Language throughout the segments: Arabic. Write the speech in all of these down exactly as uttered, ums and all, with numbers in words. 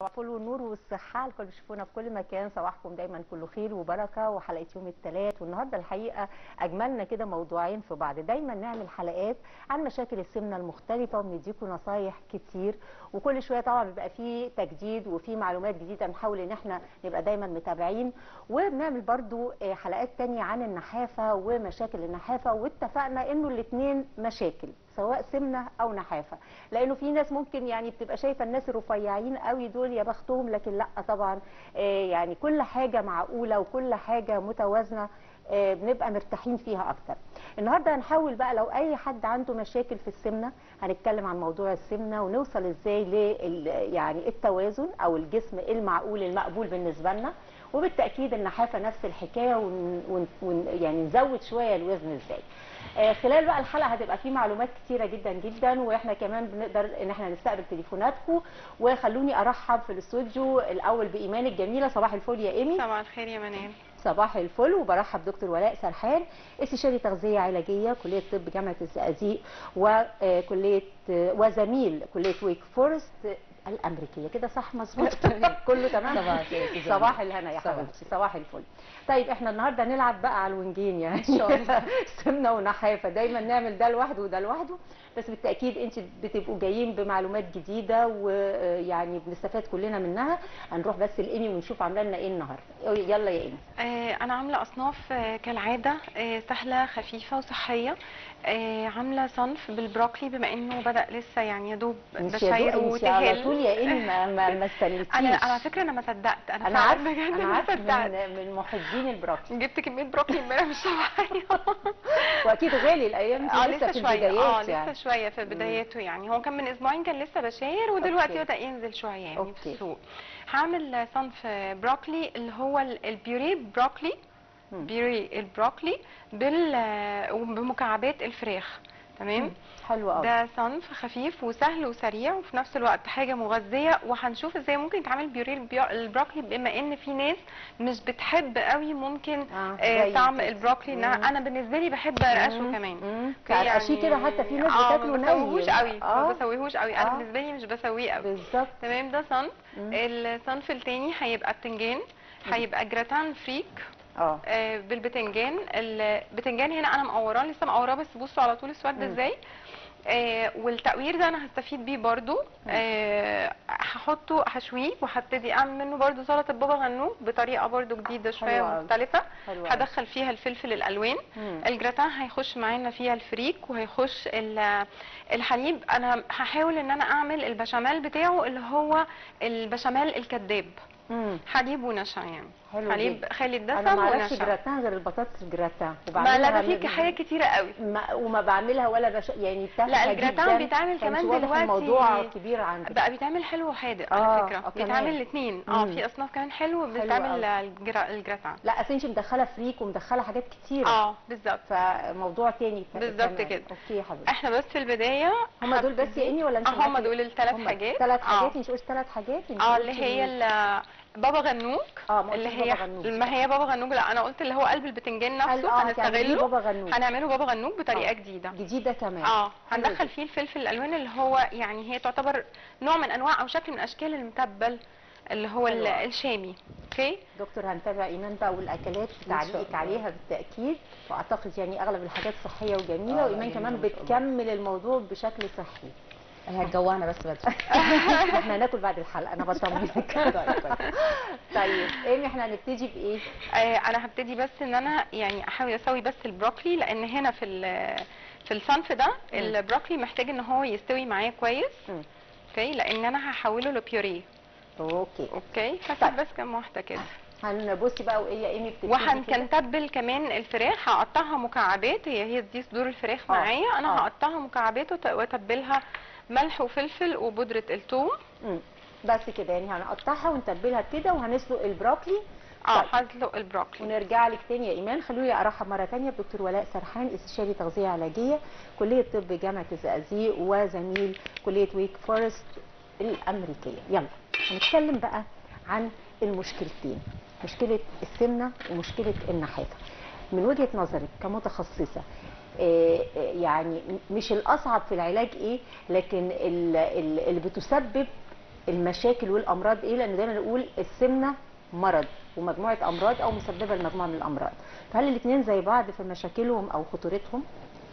صباح الفل والنور والصحة لكل بيشوفونا في كل مكان. صباحكم دايما كله خير وبركة، وحلقة يوم الثلاث. والنهارده الحقيقة أجملنا كده موضوعين في بعض. دايما نعمل حلقات عن مشاكل السمنة المختلفة وبنديكم نصايح كتير، وكل شوية طبعا بيبقى فيه تجديد وفيه معلومات جديدة، نحاول ان احنا نبقى دايما متابعين. وبنعمل برضو حلقات تانية عن النحافة ومشاكل النحافة، واتفقنا انه الاثنين مشاكل سواء سمنه او نحافه، لانه في ناس ممكن يعني بتبقى شايفه الناس الرفيعين قوي دول يا بختهم، لكن لا طبعا يعني كل حاجه معقوله وكل حاجه متوازنه بنبقى مرتاحين فيها اكتر. النهارده هنحاول بقى لو اي حد عنده مشاكل في السمنه هنتكلم عن موضوع السمنه ونوصل ازاي ل يعني التوازن او الجسم المعقول المقبول بالنسبه لنا، وبالتاكيد النحافه نفس الحكايه، ون ون يعني نزود شويه الوزن ازاي. آه خلال بقى الحلقه هتبقى فيه معلومات كتيره جدا جدا، واحنا كمان بنقدر ان احنا نستقبل تليفوناتكم. وخلوني ارحب في الاستوديو الاول بايمان الجميله. صباح الفل يا ايمي. صباح الخير يا منال. صباح الفل. وبرحب دكتور ولاء سرحان، استشاري تغذيه علاجيه كليه طب جامعه الزقازيق وكليه وزميل كليه ويك فورست الامريكيه. كده صح مظبوط؟ كله تمام. صباح صباح الهنا يا حبيبتي. صباح الفل. طيب احنا النهارده نلعب بقى على الونجين يعني ان شاء الله. سمنه ونحافه دايما نعمل ده لوحده وده لوحده، بس بالتاكيد انت بتبقوا جايين بمعلومات جديده ويعني بنستفاد كلنا منها. هنروح بس لايمي ونشوف عامله لنا ايه النهارده. يلا يا ايمي. آه انا عامله اصناف آه كالعاده آه سهله خفيفه وصحيه. آه عامله صنف بالبروكلي بما انه بدا لسه يعني يا دوب بشاير وتهل على طول يا ايمي. ما ما استنيتيش. انا على فكره انا ما صدقت. انا انا عارفه انا عارفه من, من محبين البروكلي. جبت كميه بروكلي امبارح مش طبيعيه. واكيد غالي الايام دي. اه لسه لسه في شويه. البدايات اه يعني. لسه شويه في بداياته يعني. هو كان من اسبوعين كان لسه بشاير ودلوقتي بدا ينزل شويه يعني أوكي. في السوق. هعمل صنف بروكلي اللي هو البيوري بروكلي، بيوري البروكلي بال بمكعبات الفراخ. تمام. حلو قوي. ده صنف خفيف وسهل وسريع وفي نفس الوقت حاجه مغذيه، وهنشوف ازاي ممكن يتعمل بيوري البروكلي بما ان في ناس مش بتحب قوي ممكن آه آه طعم البروكلي. إن انا بالنسبه لي بحب ارقشه كمان. يعني كده حتى في ناس بتاكله ني. ما بسويهوش قوي. آه. ما بسويهوش قوي. انا آه. بالنسبه لي مش بسويه قوي. بالظبط. تمام. ده صنف. الصنف الثاني هيبقى بتنجان، هيبقى جراتان فريك اه بالبتنجان. البتنجان هنا انا مقوراه لسه مقوراه، بس بصوا على طول اسود ازاي. آه والتقوير ده انا هستفيد بيه برضو. آه هحطه هشويه وهبتدي اعمل منه برضو سلطه بابا غنوج بطريقه برضو جديده شويه مختلفه. هدخل فيها الفلفل الالوان. مم. الجراتان هيخش معانا فيها الفريك وهيخش الحليب. انا هحاول ان انا اعمل البشاميل بتاعه اللي هو البشاميل الكداب. مم. حليب ونشا يعني. حليب خالي الدسم ونشا. انا ما اعرفش جراتان غير البطاطس الجراتان. ما لا فيك حاجات كتيره قوي. ما وما بعملها ولا بش... يعني بتاعها. لا الجراتان بيتعمل كمان دلوقتي. الموضوع كبير عندك. بقى بيتعمل حلو وحادق آه على فكره. بيتعمل الاثنين. اه في اصناف كمان حلو بتعمل الجرا... الجراتان. لا اصل انت مدخله فريك ومدخله حاجات كتيره. اه بالظبط. فموضوع تاني بالظبط كده. اوكي يا حبيبتي. احنا بس في البدايه هم دول بس يا ايمي ولا انت؟ هم دول الثلاث حاجات. ثلاث حاجات. مش قلت ثلاث حاجات؟ اه اللي هي بابا غنوج. اه اللي هي ما هي بابا غنوج. لا انا قلت اللي هو قلب البتنجان نفسه. آه هنستغله. بابا غنوج. هنعمله بابا غنوج بطريقه آه. جديده. جديده كمان. اه هندخل فيه الفلفل الالوان اللي هو يعني هي تعتبر نوع من انواع او شكل من اشكال المتبل اللي هو حلوة. الشامي. اوكي دكتور هنتابع ايمان بقى والاكلات تعليقك عليها بالتاكيد، واعتقد يعني اغلب الحاجات صحيه وجميله. آه وايمان كمان بتكمل الموضوع بشكل صحي. هتجوعنا بس بدري. احنا هناكل بعد الحلقه انا بطمنك. طيب ايمي احنا هنبتدي بايه؟ آه انا هبتدي بس ان انا يعني احاول اسوي بس البروكلي، لان هنا في في الصنف ده البروكلي محتاج ان هو يستوي معايا كويس. اوكي لان انا هحوله لبيوريه. اوكي اوكي هسيب بس كام واحده كده. هنبصي بقى وايه يا ايمي بتبتدي. وهنتبل كمان الفراخ. هقطعها مكعبات. هي هي دي صدور الفراخ آه. معايا. انا آه. هقطعها مكعبات واتبلها ملح وفلفل وبودره الثوم. امم بس كده يعني هنقطعها ونتبلها كده وهنسلق البروكلي. اه هسلق البروكلي. ونرجع لك تاني يا ايمان. خلوني ارحب مره ثانيه بدكتور ولاء سرحان، استشاري تغذيه علاجيه كليه طب جامعه الزقازيق وزميل كليه ويك فورست الامريكيه. يلا هنتكلم بقى عن المشكلتين، مشكله السمنه ومشكله النحافه. من وجهه نظرك كمتخصصه يعني مش الاصعب في العلاج ايه، لكن اللي بتسبب المشاكل والامراض ايه، لان دايما نقول السمنه مرض ومجموعه امراض او مسببه لمجموعه من الامراض، فهل الاثنين زي بعض في مشاكلهم او خطورتهم؟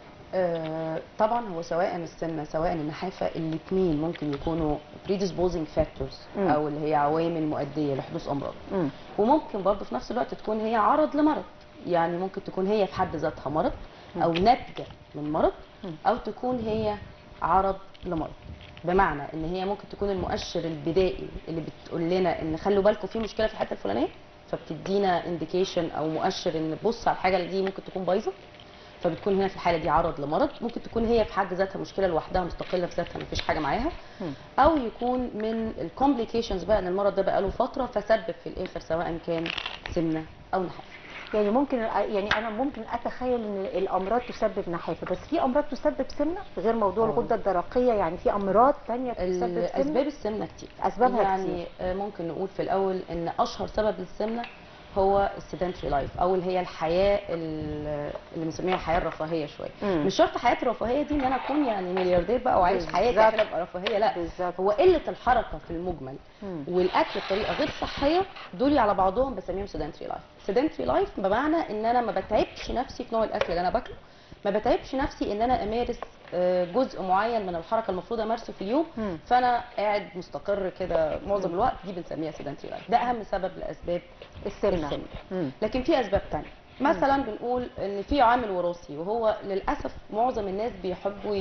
آه طبعا هو سواء السمنه سواء النحافه الاثنين ممكن يكونوا predisposing factors مم. او اللي هي عوامل مؤديه لحدوث امراض. مم. وممكن برضه في نفس الوقت تكون هي عرض لمرض، يعني ممكن تكون هي في حد ذاتها مرض او ناتجه من مرض، او تكون هي عرض لمرض. بمعنى ان هي ممكن تكون المؤشر البدائي اللي بتقول لنا ان خلوا بالكم في مشكله في الحته الفلانيه، فبتدينا انديكيشن او مؤشر ان بص على الحاجه دي ممكن تكون بايظه، فبتكون هنا في الحاله دي عرض لمرض. ممكن تكون هي في حد ذاتها مشكله لوحدها مستقله في ذاتها مفيش حاجه معاها، او يكون من الكومبليكيشنز بقى ان المرض ده بقى له فتره فسبب في الاخر سواء كان سمنه او نحافه. يعني ممكن يعني انا ممكن اتخيل ان الامراض تسبب نحافه، بس في امراض تسبب سمنه غير موضوع أوه. الغده الدرقيه، يعني في امراض ثانيه تسبب سمنه؟ اسباب السمنه كتير، اسبابها يعني كتير. ممكن نقول في الاول ان اشهر سبب للسمنه هو السيدنتري لايف او اللي هي الحياه اللي بنسميها الحياه الرفاهيه شويه. مم. مش شرط حياه الرفاهيه دي ان انا اكون يعني ملياردير بقى وعايش حياتي كده ابقى رفاهيه، لا بالزبط. هو قله الحركه في المجمل مم. والاكل بطريقه غير صحيه، دول على بعضهم بسميهم سيدنتري لايف. سيدنتري لايف بمعنى ان انا ما بتعبش نفسي في نوع الاكل اللي انا باكله، ما بتعبش نفسي ان انا امارس جزء معين من الحركه المفروض امارسه في اليوم، مم. فانا قاعد مستقر كده معظم الوقت، دي بنسميها سيدنتري لايف. ده اهم سبب لاسباب السمنه, السمنة. لكن في اسباب ثانيه، مثلا بنقول ان في عامل وراثي، وهو للاسف معظم الناس بيحبوا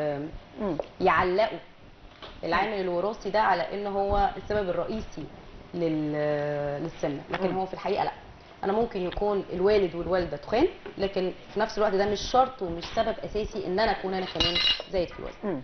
يعلقوا العامل الوراثي ده على ان هو السبب الرئيسي للسمنه، لكن مم. هو في الحقيقه لا. انا ممكن يكون الوالد والوالده تخان، لكن في نفس الوقت ده مش شرط ومش سبب اساسي ان انا اكون انا كمان زايد في الوزن.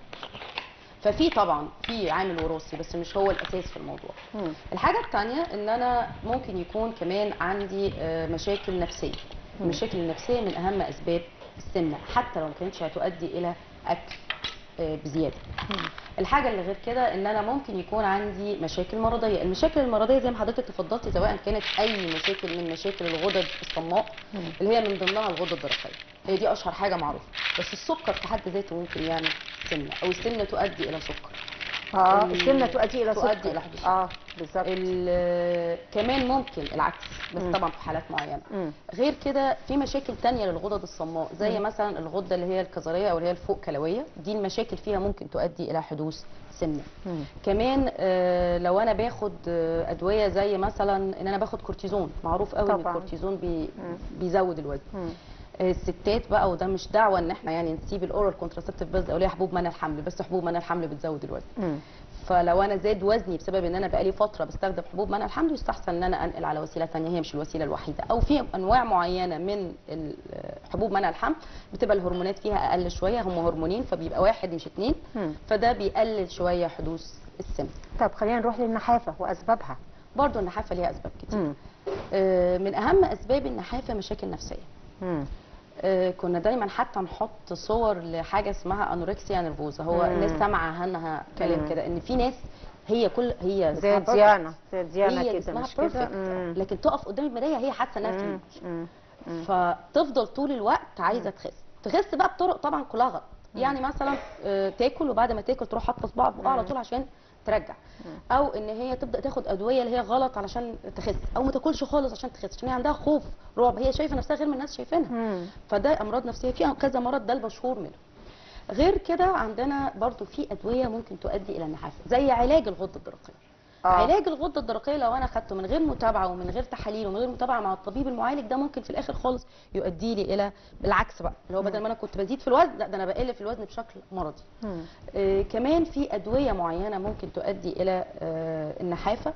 ففي طبعا في عامل وراثي بس مش هو الاساس في الموضوع. مم. الحاجه الثانيه ان انا ممكن يكون كمان عندي مشاكل نفسيه. مم. المشاكل النفسيه من اهم اسباب السمنه حتى لو ما كانتش هتؤدي الى اكل بزياده. مم. الحاجه اللي غير كده ان انا ممكن يكون عندي مشاكل مرضيه. المشاكل المرضيه زي ما حضرتك تفضلتي سواء كانت اي مشاكل من مشاكل الغدد الصماء، مم. اللي هي من ضمنها الغده الدرقيه، هي دي اشهر حاجه معروفه. بس السكر في حد ذاته ممكن يعمل سمنه، او السمنه تؤدي الى سكر. اه السمنه تؤدي الى سكر، تؤدي الى حدوث اه بالظبط. كمان ممكن العكس بس مم. طبعا في حالات معينه. مم. غير كده في مشاكل ثانيه للغدد الصماء زي مم. مثلا الغده اللي هي الكظريه او اللي هي الفوق كلويه، دي المشاكل فيها ممكن تؤدي الى حدوث سمنه. مم. كمان آه لو انا باخد آه ادويه زي مثلا ان انا باخد كورتيزون، معروف قوي ان الكورتيزون بي بيزود الوزن. مم. الستات بقى، وده مش دعوه ان احنا يعني نسيب الاورال كونتراسبتيف بس، او ليها حبوب منع الحمل بس، حبوب منع الحمل بتزود الوزن. مم. فلو انا زاد وزني بسبب ان انا بقالي فتره بستخدم حبوب منع الحمل، يستحسن ان انا انقل على وسيله ثانيه، هي مش الوسيله الوحيده، او في انواع معينه من حبوب منع الحمل بتبقى الهرمونات فيها اقل شويه، هم هرمونين فبيبقى واحد مش اثنين، فده بيقلل شويه حدوث السمنه. طب خلينا نروح للنحافه واسبابها. برضو النحافه ليها اسباب كتير. مم. آه من اهم اسباب النحافه مشاكل نفسيه. مم. آه كنا دايما حتى نحط صور لحاجه اسمها انوركسيا نيرفوزا، هو مم. الناس سامعه عنها كلام كده ان في ناس هي كل هي زي ديانا زي ديانا كده اسمها مش كده، لكن تقف قدام المرايه هي حاسه انها تموت، فتفضل طول الوقت عايزه تخس. تخس بقى بطرق طبعا كلها غلط، يعني مثلا آه تاكل وبعد ما تاكل تروح حاطه صباعها بقها على طول عشان ترجع، او ان هي تبدا تاخد ادويه اللي هي غلط علشان تخس، او ما تاكلش خالص عشان تخس، عشان هي عندها خوف رعب، هي شايفه نفسها غير من الناس شايفينها. فده امراض نفسيه، في كذا مرض ده المشهور منه. غير كده عندنا برضو في ادويه ممكن تؤدي الى النحافه زي علاج الغده الدرقيه. آه. علاج الغده الدرقيه لو انا اخدته من غير متابعه ومن غير تحاليل ومن غير متابعه مع الطبيب المعالج، ده ممكن في الاخر خالص يؤدي لي الى العكس بقى، اللي هو بدل ما انا كنت بزيد في الوزن، لا ده انا بقل في الوزن بشكل مرضي. آه كمان في ادويه معينه ممكن تؤدي الى آه النحافه،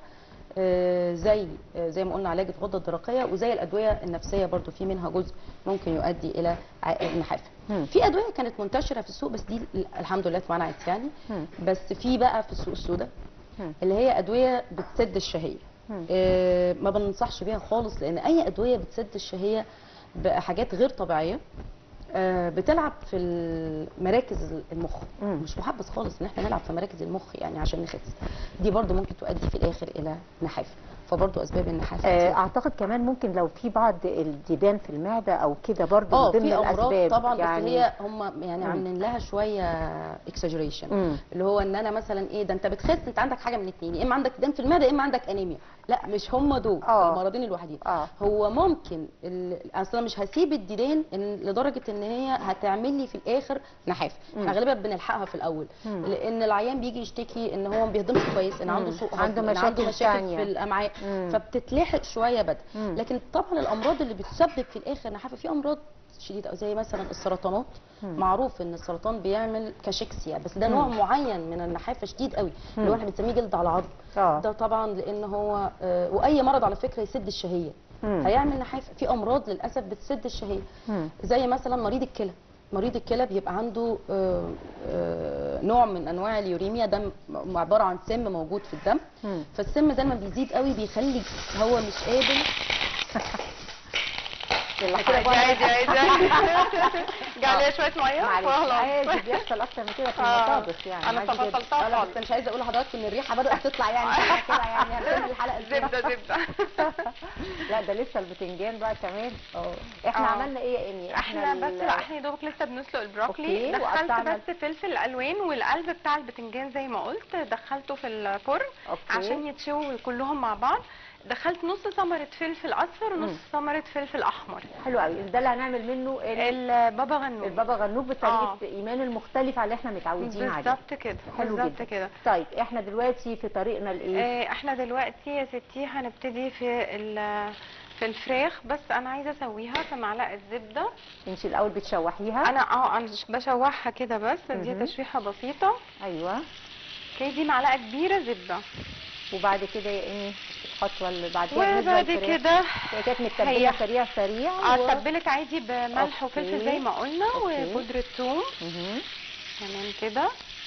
آه زي آه زي ما قلنا علاج الغده الدرقيه، وزي الادويه النفسيه برضو في منها جزء ممكن يؤدي الى النحافه. في ادويه كانت منتشره في السوق بس دي الحمد لله اتمنعت يعني. مم. بس في بقى في السوق السوداء اللي هي ادويه بتسد الشهيه، آه ما بننصحش بيها خالص، لان اي ادويه بتسد الشهيه بحاجات غير طبيعيه آه بتلعب في مراكز المخ. مم. مش محبذ خالص ان احنا نلعب في مراكز المخ يعني عشان نخس، دي برضو ممكن تؤدي في الاخر الى نحافه. فبرضه اسباب النحافه آه، كتير. اعتقد كمان ممكن لو في بعض الديدان في المعده او كده برضه اه من ضمن في امراض الاسباب طبعا، يعني. بس هي هم يعني مم. عاملين لها شويه اكساجريشن، مم. اللي هو ان انا مثلا ايه ده انت بتخس، انت عندك حاجه من اتنين، يا اما عندك دم في المعده يا اما عندك انيميا. لا مش هم دول آه. المرضين الوحيدين. اه هو ممكن ال- اصلا مش هسيب الديدان إن لدرجه ان هي هتعمل لي في الاخر نحافه. احنا مم. غالبا بنلحقها في الاول، مم. لان العيان بيجي يشتكي ان هو ما بيهضمش كويس، ان عنده مم. سوء عنده هضم، إن عنده مشاكل مشاكل تانية. في الامعاء، مم. فبتتلحق شويه بدري. مم. لكن طبعا الامراض اللي بتسبب في الاخر نحافه، في امراض شديده أوي زي مثلا السرطانات. مم. معروف ان السرطان بيعمل كاشيكسيا، بس ده مم. نوع معين من النحافه شديد قوي، اللي هو مم. احنا بنسميه جلد على عظم. اه ده طبعا لان هو آه، واي مرض على فكره يسد الشهيه مم. هيعمل نحافه. في امراض للاسف بتسد الشهيه، مم. زي مثلا مريض الكلى. مريض الكلى بيبقى عنده آه، آه، نوع من انواع اليوريميا، ده م- عباره عن سم موجود في الدم. مم. فالسم ده لما بيزيد قوي بيخلي هو مش قابل. يلا كده عادي بقى. عادي عادي جه عليها شويه ميه معلش خلاص. عادي بيحصل اكتر من كده في آه. المطابخ يعني انا عادي جدا. تفصلتها لا خالص. بس مش عايزه اقول لحضراتكم ان الريحه بدات تطلع يعني فجأة كده، يعني هنكمل الحلقه ازاي؟ زبده زبده. لا ده لسه البتنجان بقى كمان. اه احنا آه. عملنا ايه يا ايمي؟ احنا بس ال- لا احنا يا دوبك لسه بنسلق البروكلي. أوكي، دخلت وقطعنا بس فلفل الوان والقلب بتاع البتنجان زي ما قلت دخلته في الفرن أوكي. عشان يتشووا كلهم مع بعض. دخلت نص ثمره فلفل اصفر ونص مم. ثمره فلفل احمر. حلو قوي، ده اللي هنعمل منه ال- البابا غنوج. البابا غنوج بطريقه آه. ايمان المختلفه على اللي احنا متعودين عليه. بالظبط كده حلو بالظبط جدا. كده. طيب احنا دلوقتي في طريقنا لايه؟ آه، احنا دلوقتي يا ستي هنبتدي في ال- في الفراخ، بس انا عايزه اسويها في معلقه زبده. انت الاول بتشوحيها؟ انا اه انا مش بشوحها كده بس، دي مهم. تشويحه بسيطه. ايوه. اوكي، دي معلقه كبيره زبده. وبعد كده يا ايمي الخطوه اللي بعديها بالنسبه وبعد للفراخ؟ كده هي كانت متبله هي- سريع سريع اه و... اتبلت عادي بملح أوكي. وفلفل زي ما قلنا، أوكي. وبودره ثوم مهم. تمام كده.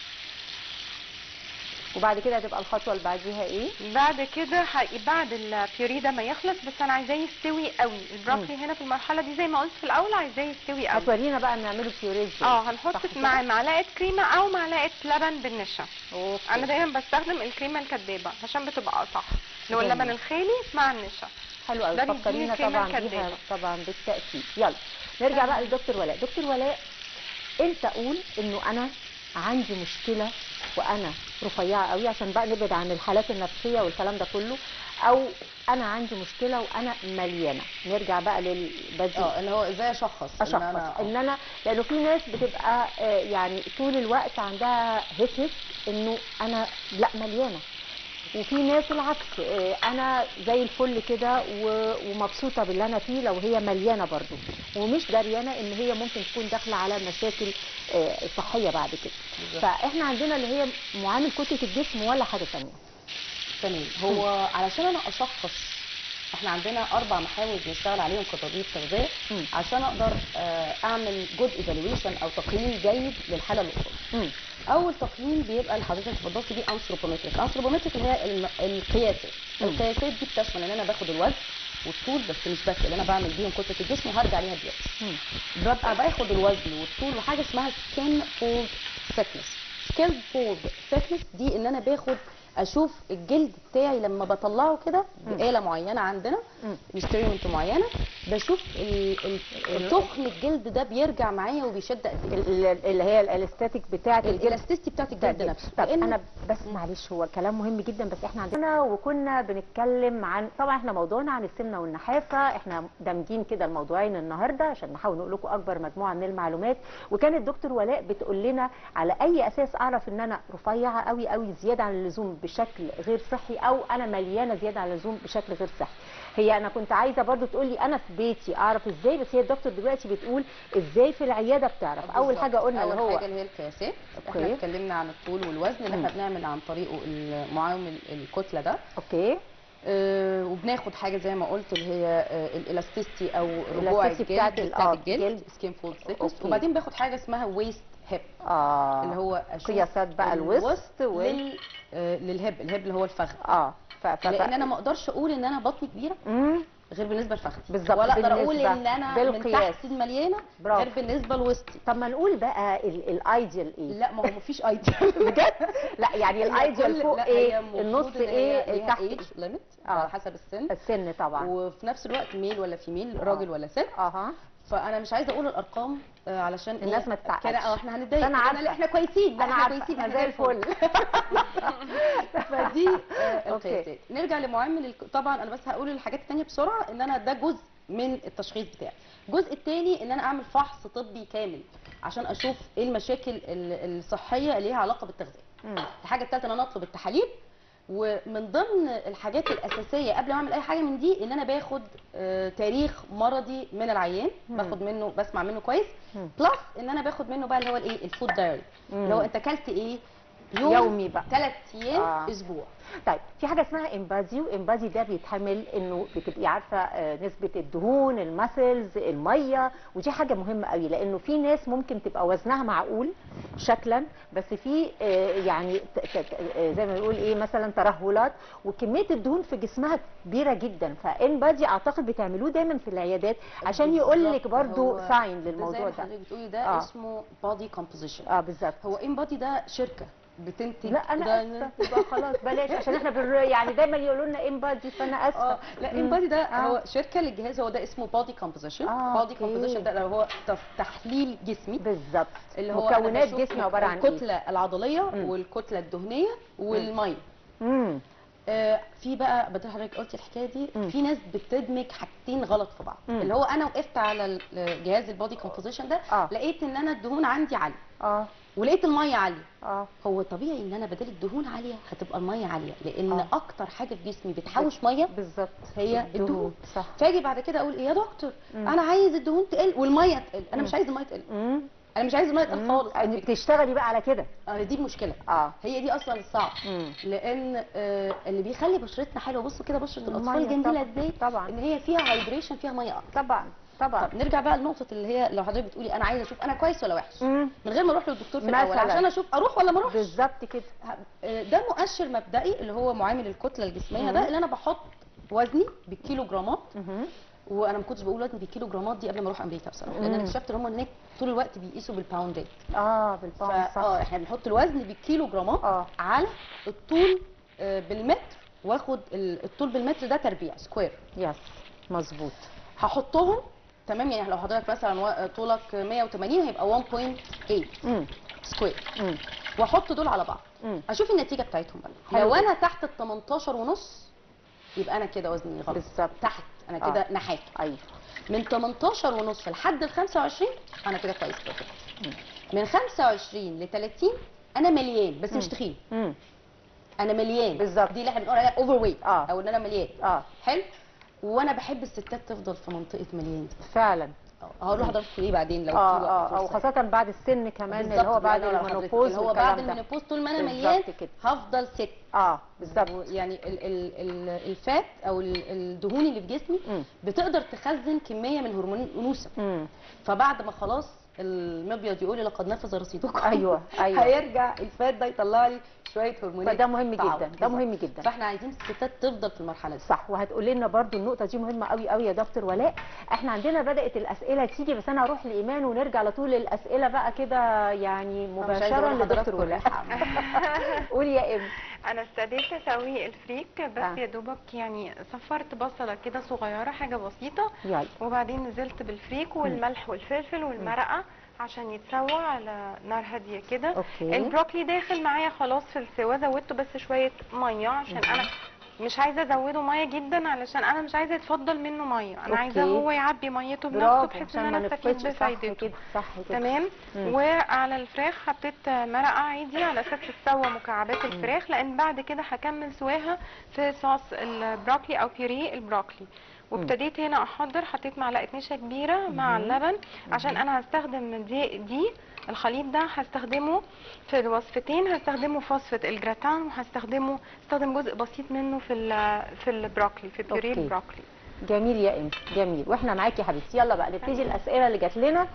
وبعد كده هتبقى الخطوه اللي بعديها ايه؟ بعد كده ح- بعد البيوري ده ما يخلص، بس انا عايزاه يستوي قوي. البروكلي هنا في المرحله دي زي ما قلت في الاول عايزاه يستوي قوي. هتورينا بقى نعمله بيوريه ازاي؟ اه هنحط صح مع كده؟ معلقه كريمه او معلقه لبن بالنشا. اوكي. انا دايما بستخدم الكريمه الكدابه عشان بتبقى اصح، اللي هو جميل. اللبن الخالي مع النشا. حلو قوي، ده بيديني فكرينا الكريمة طبعا بيها الكدابة. طبعا بالتاكيد. يلا نرجع تمام. بقى لدكتور ولاء. دكتور ولاء، امتى اقول انه انا عندي مشكله وانا رفيعه قوي، عشان بقى نبعد عن الحالات النفسيه والكلام ده كله، او انا عندي مشكله وانا مليانه؟ نرجع بقى للبديل. اه اللي هو ازاي اشخص اشخص ان انا ان انا، لانه في ناس بتبقى آه، يعني طول الوقت عندها هسهس انه انا لا مليانه، وفي ناس العكس، آه، انا زي الفل كده و- ومبسوطه باللي انا فيه لو هي مليانه برضو، ومش دريانه ان هي ممكن تكون داخله على مشاكل آه، صحيه بعد كده. بالظبط. فاحنا عندنا اللي هي معامل كتله الجسم ولا حاجه ثانيه؟ تمام. هو علشان انا اشخص، احنا عندنا اربع محاور بنشتغل عليهم كطبيب تغذيه مم. عشان اقدر آه، اعمل جود ايفالويشن او تقييم جيد للحاله اللي قصادي. مم. اول تقييم بيبقى اللي حضرتك اتفضلتي بيه انثروبومتريك. انثروبومتريك اللي هي الم- القياسات. مم. القياسات دي بتشمل ان انا باخد الوزن والطول، بس مش بس اللي انا بعمل بيهم كتله الجسم وهرجع عليها دلوقتي. مم. ببقى باخد الوزن والطول وحاجه اسمها سكين فولد ثيكنس. سكين فولد ثيكنس دي ان انا باخد اشوف الجلد بتاعي لما بطلعه كده بآلة معينه عندنا، مم. انسترومنت معينه، بشوف ال- ال- تخن الجلد ده بيرجع معايا وبيشد قد ايه. ال- ال- اللي هي الاستاتيك بتاعه الجلد. الالاستيستي بتاعت الجلد نفسه. طب لأن- انا بس معلش، هو كلام مهم جدا، بس احنا عندنا وكنا بنتكلم عن، طبعا احنا موضوعنا عن السمنه والنحافه، احنا دامجين كده الموضوعين النهارده عشان نحاول نقول لكم اكبر مجموعه من المعلومات. وكانت دكتور ولاء بتقول لنا على اي اساس اعرف ان انا رفيعه قوي قوي زياده عن اللزوم بشكل غير صحي، او انا مليانه زياده عن اللزوم بشكل غير صحي. هي انا كنت عايزه برضو تقول لي انا في بيتي اعرف ازاي، بس هي الدكتور دلوقتي بتقول ازاي في العياده بتعرف. اول حاجه قلنا اللي اول هو حاجه اللي هي القياسات. أوكي. احنا اتكلمنا عن الطول والوزن اللي احنا بنعمل عن طريقه المعامل الكتله ده. اوكي. آه وبناخد حاجه زي ما قلت اللي هي آه الالاستيستي او رجوع الإلاستيستي الجلد بتاعت ال- بتاعت آه، الجلد، الجلد. سكين فولد ثيكنس. أوكي. وبعدين باخد حاجه اسمها ويست هيب، اه اللي هو اشوف قياسات بقى الوسط وال لل... آه للهب. الهب اللي هو الفخذ. اه ف... ف... لان انا ما اقدرش اقول ان انا بطني كبيره مم. غير بالنسبه للفخذ بالظبط، ولا اقدر اقول بالنسبة ان انا من بالقياس. تحت مليانه برافو. غير بالنسبه لوسطي. طب ما نقول بقى الايديال ايه؟ لا ما هو مفيش ايديال بجد؟ لا يعني الايديال فوق ايه، النص ايه، تحت ايج ليميت اه على حسب السن، السن طبعا، وفي نفس الوقت ميل ولا فيميل، راجل ولا ست. اها فانا مش عايزه اقول الارقام آه، علشان الناس إيه؟ ما تتعقدش. كده اه احنا هنتضايق، أنا عارفة. لا احنا كويسين، لا انا احنا عارفه كويسين، انا احنا زي الفل. فدي آه، أوكي. القياسات. نرجع لمعامل الك- طبعا انا بس هقول الحاجات الثانيه بسرعه، ان انا ده جزء من التشخيص بتاعي. الجزء الثاني ان انا اعمل فحص طبي كامل عشان اشوف ايه المشاكل ال- الصحيه اللي ليها علاقه بالتغذيه. مم. الحاجه الثالثه ان انا اطلب التحاليل، ومن ضمن الحاجات الاساسيه قبل ما اعمل اي حاجه من دي ان انا باخد آه، تاريخ مرضي من العيان، مم. باخد منه بسمع منه كويس، مم. بلس ان انا باخد منه بقى اللي هو الايه الفود دايري، اللي هو انت اكلت ايه يوم، يومي بقى. ثلاث ايام، آه. اسبوع. طيب في حاجه اسمها امبادي، وامبادي ده بيتعمل انه بتبقي عارفه آه، نسبه الدهون، المسلز، الميه، ودي حاجه مهمه قوي، لانه في ناس ممكن تبقى وزنها معقول شكلا، بس في آه، يعني ت- ت- آه، زي ما بنقول ايه مثلا ترهلات، وكميه الدهون في جسمها كبيره جدا. فامبادي اعتقد بتعملوه دايما في العيادات عشان يقول لك بالظبط. برضو هو ساين ده للموضوع زي ما ده. حضرتك بتقولي ده آه. اسمه بودي كومبوزيشن. اه بالظبط. هو امبادي ده شركه بتنتج. لا انا ده- اسفه، يبقى خلاص بلاش، عشان احنا بر... يعني دايما يقولوا لنا امبادي، فانا اسفه. اه لا مم. امبادي ده آه. هو شركه للجهاز، هو ده اسمه بودي كومبوزيشن. آه، بودي أوكي. كومبوزيشن ده اللي هو تف- تحليل جسمي، بالظبط، اللي هو أنا مكونات بشوف جسمي عباره عن الكتله ايه؟ العضليه مم. والكتله الدهنيه والميه. امم آه في بقى بدل حضرتك قلتي الحكايه دي، مم. في ناس بتدمج حاجتين غلط في بعض. مم. اللي هو انا وقفت على ال- جهاز البودي كومبوزيشن ده، آه. لقيت ان انا الدهون عندي عاليه اه ولقيت الميه عاليه. اه هو طبيعي ان انا بدل الدهون عاليه هتبقى الميه عاليه، لان آه. اكتر حاجه في جسمي بتحوش ميه بالظبط، هي الدهون. صح. فاجي بعد كده اقول ايه يا دكتور، مم. انا عايز الدهون تقل والميه تقل. انا مم. مش عايز الميه تقل، امم انا مش عايز الميه تقل خالص على انك فكرة. تشتغلي بقى على كده. آه، دي المشكله، اه هي دي اصلا الصعب. مم. لان آه اللي بيخلي بشرتنا حلوه، بصوا كده بشره الاطفال المية جميله طبعاً، ازاي، طبعاً. ان هي فيها هايدريشن، فيها ميه اكتر. طبعا طبعا. طب نرجع بقى لنقطه اللي هي لو حضرتك بتقولي انا عايزه اشوف انا كويس ولا وحش، مم. من غير ما اروح للدكتور في الاول مثلاً. عشان اشوف اروح ولا ما اروحش. بالظبط كده. آه، ده مؤشر مبدئي اللي هو معامل الكتله الجسميه مم. ده، اللي انا بحط وزني بالكيلو جرامات. مهم. وانا ما كنتش بقول وزني بالكيلو جرامات دي قبل ما اروح امريكا بصراحه، لان مم. انا اكتشفت ان هم هناك طول الوقت بيقيسوا بالباوندات. اه بالباوند ف- صح. اه احنا بنحط الوزن بالكيلو جرامات اه. على الطول آه، بالمتر، واخد ال- الطول بالمتر ده تربيع سكوير. يس مظبوط. هحطهم تمام، يعني لو حضرتك مثلا و- طولك مية وتمانين هيبقى واحد فاصلة تمانية امم سكوير، امم واحط دول على بعض امم اشوف النتيجه بتاعتهم بقى. حلو لو جدا. انا تحت ال تمنتاشر ونص يبقى انا كده وزني غلط. بالظبط. تحت انا كده آه. نحاف. ايوه. من تمنتاشر ونص لحد ال خمسة وعشرين انا كده كويس كده. مم. من خمسة وعشرين ل تلاتين انا مليان بس مش مم. تخين، امم انا مليان. بالظبط. دي اللي احنا بنقول عليها اوفر ويت، آه. او ان انا مليان. اه حلو. وانا بحب الستات تفضل في منطقه مليان دي. فعلا. هقول لحضرتك ليه بعدين لو في اه وقت اه او فرصة. خاصه بعد السن كمان، اللي بالظبط، هو بعد الله ينور حضرتك. المينوبوز اللي هو بعد والكلام ده. المينوبوز طول ما انا بالظبط مليان كده. هفضل ست. اه بالظبط. يعني ال ال ال الفات او ال- الدهون اللي في جسمي مم. بتقدر تخزن كميه من هرمون الانوثه، امم فبعد ما خلاص المبيض يقول لي لقد نفذ رصيدكم ايوه ايوه. هيرجع الفات ده يطلع لي شويه هرمونات. فده مهم تعوض. جدا، ده بالظبط. مهم جدا. فاحنا عايزين الستات تفضل في المرحله دي. صح. وهتقولي لنا برضو النقطه دي مهمه قوي قوي يا دكتور ولاء. احنا عندنا بدات الاسئله تيجي، بس انا هروح لايمان ونرجع على طول للاسئله بقى كده يعني مش عايزة مباشره أقول لدكتور لحضراتكم ولاء. الريحة. قولي يا ام. انا ابتديت اسوي الفريك بس آه. يا دوبك يعني صفرت بصله كده صغيره حاجه بسيطه، يلا. وبعدين نزلت بالفريك والملح والفلفل والمرقه عشان يتسوى على نار هاديه كده. اوكي. البروكلي داخل معايا خلاص في السوا، زودته بس شويه ميه عشان انا مش عايزه ازوده ميه جدا، علشان انا مش عايزه يتفضل منه ميه، انا عايزه أوكي. هو يعبي ميته بنفسه برافو بحيث ان عشان ما انا استفيد نفقدش. صح بفايدته. كده صح كده. تمام. مم. وعلى الفراخ حطيت مرقه عادي على اساس تسوى مكعبات الفراخ، لان بعد كده هكمل سواها في صوص البروكلي او بيوريه البروكلي. وابتديت هنا احضر، حطيت معلقه نشا كبيره مع اللبن عشان انا هستخدم دي دي الخليط ده هستخدمه في الوصفتين، هستخدمه في وصفه الجراتان وهستخدمه استخدم جزء بسيط منه في ال- في البروكلي في بيوريه أوكي. البروكلي. جميل يا ام، جميل. واحنا معاكي يا حبيبتي. يلا بقى نبتدي الاسئله اللي جات لنا.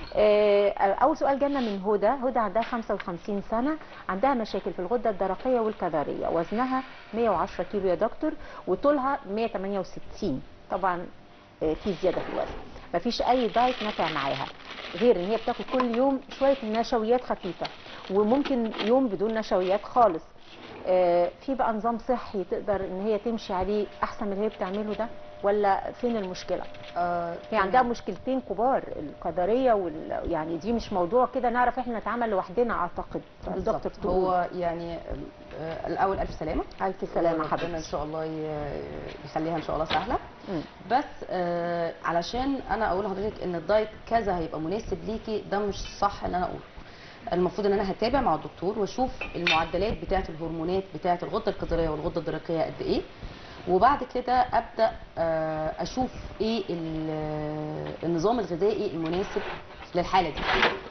آه، اول سؤال جالنا من هدى. هدى عندها خمسة وخمسين سنه، عندها مشاكل في الغده الدرقيه والكظريه، وزنها مية وعشرة كيلو يا دكتور، وطولها مية وتمانية وستين. طبعا آه، في زياده في الوزن، مفيش اي دايت نافع معاها غير ان هي بتاكل كل يوم شويه نشويات خفيفه، وممكن يوم بدون نشويات خالص. آه، في بقى نظام صحي تقدر ان هي تمشي عليه احسن من اللي هي بتعمله ده، ولا فين المشكله؟ آه هي عندها مشكلتين كبار، القدريه وال... يعني دي مش موضوع كده نعرف احنا نتعامل لوحدنا اعتقد. بالظبط. تقول. هو يعني آه الاول الف سلامه. الف سلامه ربنا حبيبتي. ان شاء الله ي- يخليها ان شاء الله سهله. مم. بس آه علشان انا اقول لحضرتك ان الدايت كذا هيبقى مناسب ليكي، ده مش صح ان انا اقول. المفروض ان انا هتابع مع الدكتور واشوف المعدلات بتاعه الهرمونات بتاعه الغده الكظريه والغده الدرقيه قد ايه، وبعد كده ابدا آه، اشوف ايه ال- النظام الغذائي المناسب للحاله دي.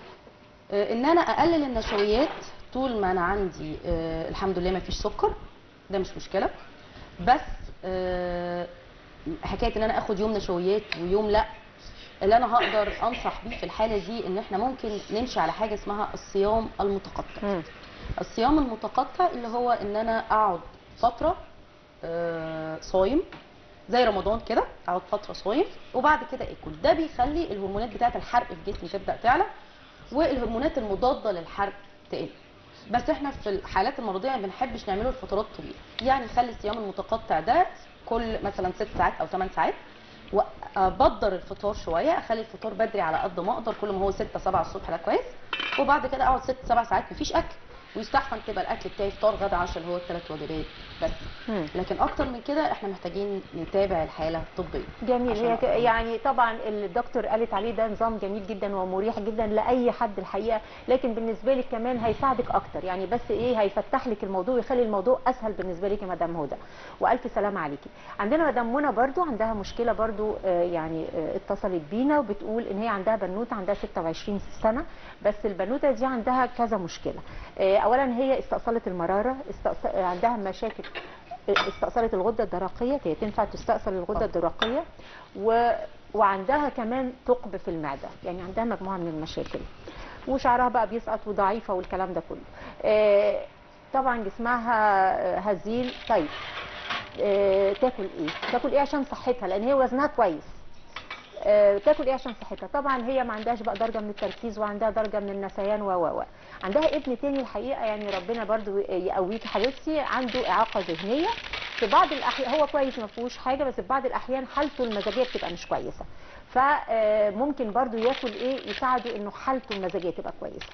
آه، ان انا اقلل النشويات طول ما انا عندي آه، الحمد لله ما فيش سكر، ده مش مشكله. بس آه، حكايه ان انا اخد يوم نشويات ويوم لا، اللي انا هقدر انصح بيه في الحاله دي ان احنا ممكن نمشي على حاجه اسمها الصيام المتقطع. مم. الصيام المتقطع اللي هو ان انا اقعد فتره آه، صايم زي رمضان كده، اقعد فتره صايم وبعد كده اكل. ده بيخلي الهرمونات بتاعه الحرق في جسمي تبدا تعلى، والهرمونات المضاده للحرق تقل. بس احنا في الحالات المرضيه ما بنحبش نعمله لفترات طويله، يعني نخلي الصيام المتقطع ده كل مثلا ست ساعات او ثمان ساعات، وابدر الفطار شويه، اخلي الفطار بدري على قد ما اقدر، كل ما هو ستة سبعة الصبح ده كويس، وبعد كده اقعد ست سبع ساعات مفيش اكل، ويستحسن تبقى الاكل بتاعي فطار غدا عشاء اللي هو الثلاث وجبات بس. مم. لكن اكتر من كده احنا محتاجين نتابع الحاله الطبيه. جميل. عشان هي ك- أقدر- يعني طبعا الدكتور قالت عليه ده نظام جميل جدا ومريح جدا لاي حد الحقيقه، لكن بالنسبه لك كمان هيساعدك اكتر، يعني بس ايه هيفتح لك الموضوع ويخلي الموضوع اسهل بالنسبه لك يا مدام هدى. والف سلامه عليكي. عندنا مدام منى برضو عندها مشكله برضو، آه، يعني آه، اتصلت بينا وبتقول ان هي عندها بنوته عندها ستة وعشرين سنه، بس البنوته دي عندها كذا مشكله. آه، اولا هي استئصلت المراره، استأص... آه، عندها مشاكل استأصلت الغدة الدرقية، هي تنفع تستأصل الغدة الدرقية، و... وعندها كمان ثقب في المعدة، يعني عندها مجموعة من المشاكل، وشعرها بقى بيسقط وضعيفة والكلام ده كله. آه، طبعا جسمها هزيل. طيب آه، تاكل ايه؟ تاكل ايه عشان صحتها؟ لان هي وزنها كويس. آه، تاكل ايه عشان صحتها؟ طبعا هي ما عندهاش بقى درجه من التركيز، وعندها درجه من النسيان و و و عندها ابن تاني الحقيقه، يعني ربنا برضو يقويكي حبيبتي، عنده اعاقه ذهنيه. في بعض الاحيان هو كويس ما فيهوش حاجه، بس في بعض الاحيان حالته المزاجيه بتبقى مش كويسه، فممكن برضو ياكل ايه يساعده انه حالته المزاجيه تبقى كويسه.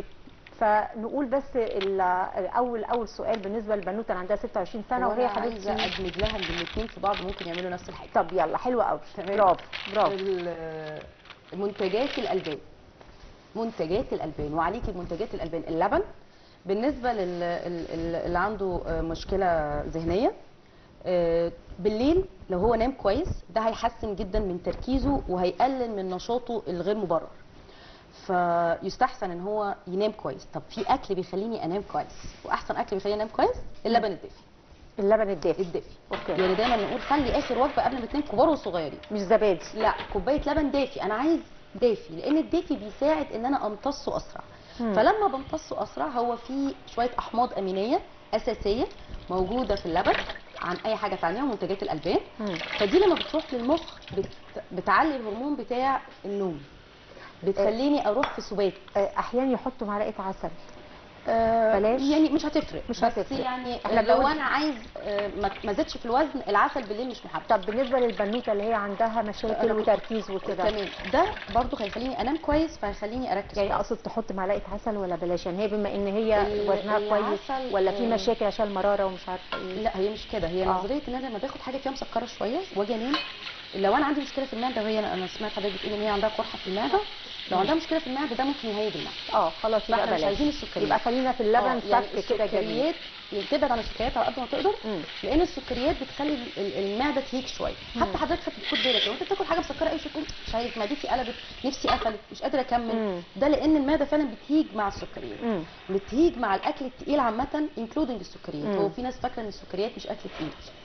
فنقول بس ال- اول اول سؤال بالنسبه للبنوته اللي عندها ستة وعشرين سنه وهي عايزه حبيبتي. ادمج لها ان الاثنين في بعض ممكن يعملوا نفس الحاجه. طب يلا حلوه قوي، تمام. برافو برافو. ال- منتجات الالبان، منتجات الالبان وعليكي بمنتجات الالبان. اللبن بالنسبه لل ال- ال- اللي عنده آه، مشكله ذهنيه، آه، بالليل لو هو نام كويس ده هيحسن جدا من تركيزه وهيقلل من نشاطه الغير مبرر، فيستحسن ان هو ينام كويس. طب في اكل بيخليني انام كويس، واحسن اكل بيخليني انام كويس اللبن الدافي. اللبن الدافي الدافي اوكي، يعني دايما نقول خلي اخر وجبه قبل ما تنام، كبار وصغيرين. مش زبادي. لا، كوبايه لبن دافي، انا عايز دافي، لان الدافي بيساعد ان انا امتصه اسرع. مم. فلما بمتصه اسرع هو فيه شويه احماض امينيه اساسيه موجوده في اللبن عن اي حاجه ثانيه ومنتجات الالبان. مم. فدي لما بتروح للمخ بت... بتعلي الهرمون بتاع النوم، بتخليني اروح في سبات. آه، احيانا يحطوا معلقه عسل. آه، بلاش. يعني مش هتفرق، مش بس هتفرق. يعني احنا لو بنقول- انا عايز آه، ما ما زدش في الوزن، العسل بالليل مش محبب. طب بالنسبه للبنوته اللي هي عندها مشاكل أنا- وتركيز وكده، تمام، ده برضو هيخليني انام كويس، فهيخليني اركز يعني كويس. اقصد تحط معلقه عسل ولا بلاش؟ يعني هي بما ان هي ال- وزنها كويس، العسل، ولا في آه، مشاكل عشان المراره ومش عارفه ايه؟ لا هي مش كده، هي آه. نظريه ان انا لما باخد حاجه فيها مسكره شويه واجي انام، لو انا عندي مشكله في المعده، وهي انا سمعت حضرتك بتقولي ان هي عندها قرحه في المعده، لو عندها مشكله في المعده ده ممكن يهيج المعده. اه خلاص يبقى فاحنا مش بلاش. عايزين السكريات. يبقى خلينا في آه، اللبن يعني صك كده جميل. السكريات يعني تبعد عن السكريات على قد ما تقدر، مم. لان السكريات بتخلي ال- ال- المعده تهيج شويه. حتى حضرتك خد بالك لو انت بتاكل حاجه مسكره اي شيء تقول مش عارف معدتي قلبت، نفسي قفلت، مش قادره اكمل. مم. ده لان المعده فعلا بتهيج مع السكريات، مم. بتهيج مع الاكل التقيل عامه انكلودنج السكريات. مم. هو في ناس فاكره ان السكريات مش اكل تقيل،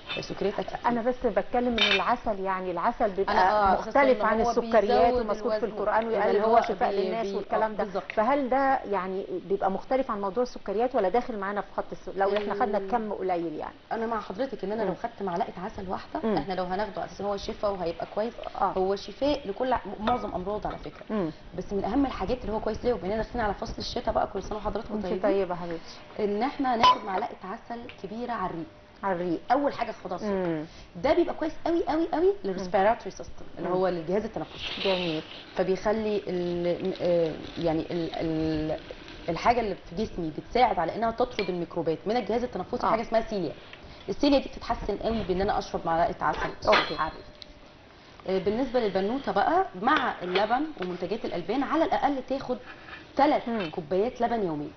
السكريات أكيد. انا بس بتكلم من العسل، يعني العسل بيبقى أنا آه مختلف عن هو السكريات بيزود ومذكور في الوزن، القران ويقال اللي ان هو هو شفاء بي للناس بي والكلام آه ده. بالظبط. فهل ده يعني بيبقى مختلف عن موضوع السكريات ولا داخل معانا في خط الس... لو احنا خدنا كم قليل يعني؟ انا مع حضرتك ان انا لو مم. خدت معلقه عسل واحده، مم. احنا لو هناخده اساسا هو شفاء وهيبقى كويس. آه. هو شفاء لكل معظم امراض على فكره. مم. بس من اهم الحاجات اللي هو كويس ليه، وبما داخلين على فصل الشتاء بقى، كل سنه وحضراتكم انت طيبين، طيبه يا حبيبتي. ان احنا ناخد معلقه عسل كبيره على الريق، على الريق اول حاجه خدها الصبح. مم. ده بيبقى كويس قوي قوي قوي للريسبيراتوري سيستم اللي مم. هو الجهاز التنفسي. جميل. فبيخلي ال آه يعني ال ال الحاجه اللي في جسمي بتساعد على انها تطرد الميكروبات من الجهاز التنفسي. آه. حاجه اسمها سيليا. السيليا دي بتتحسن قوي بان انا اشرب معلقه عسل أوكي. عارف. بالنسبه للبنوته بقى، مع اللبن ومنتجات الالبان على الاقل تاخد ثلاث مم. كوبايات لبن يوميا.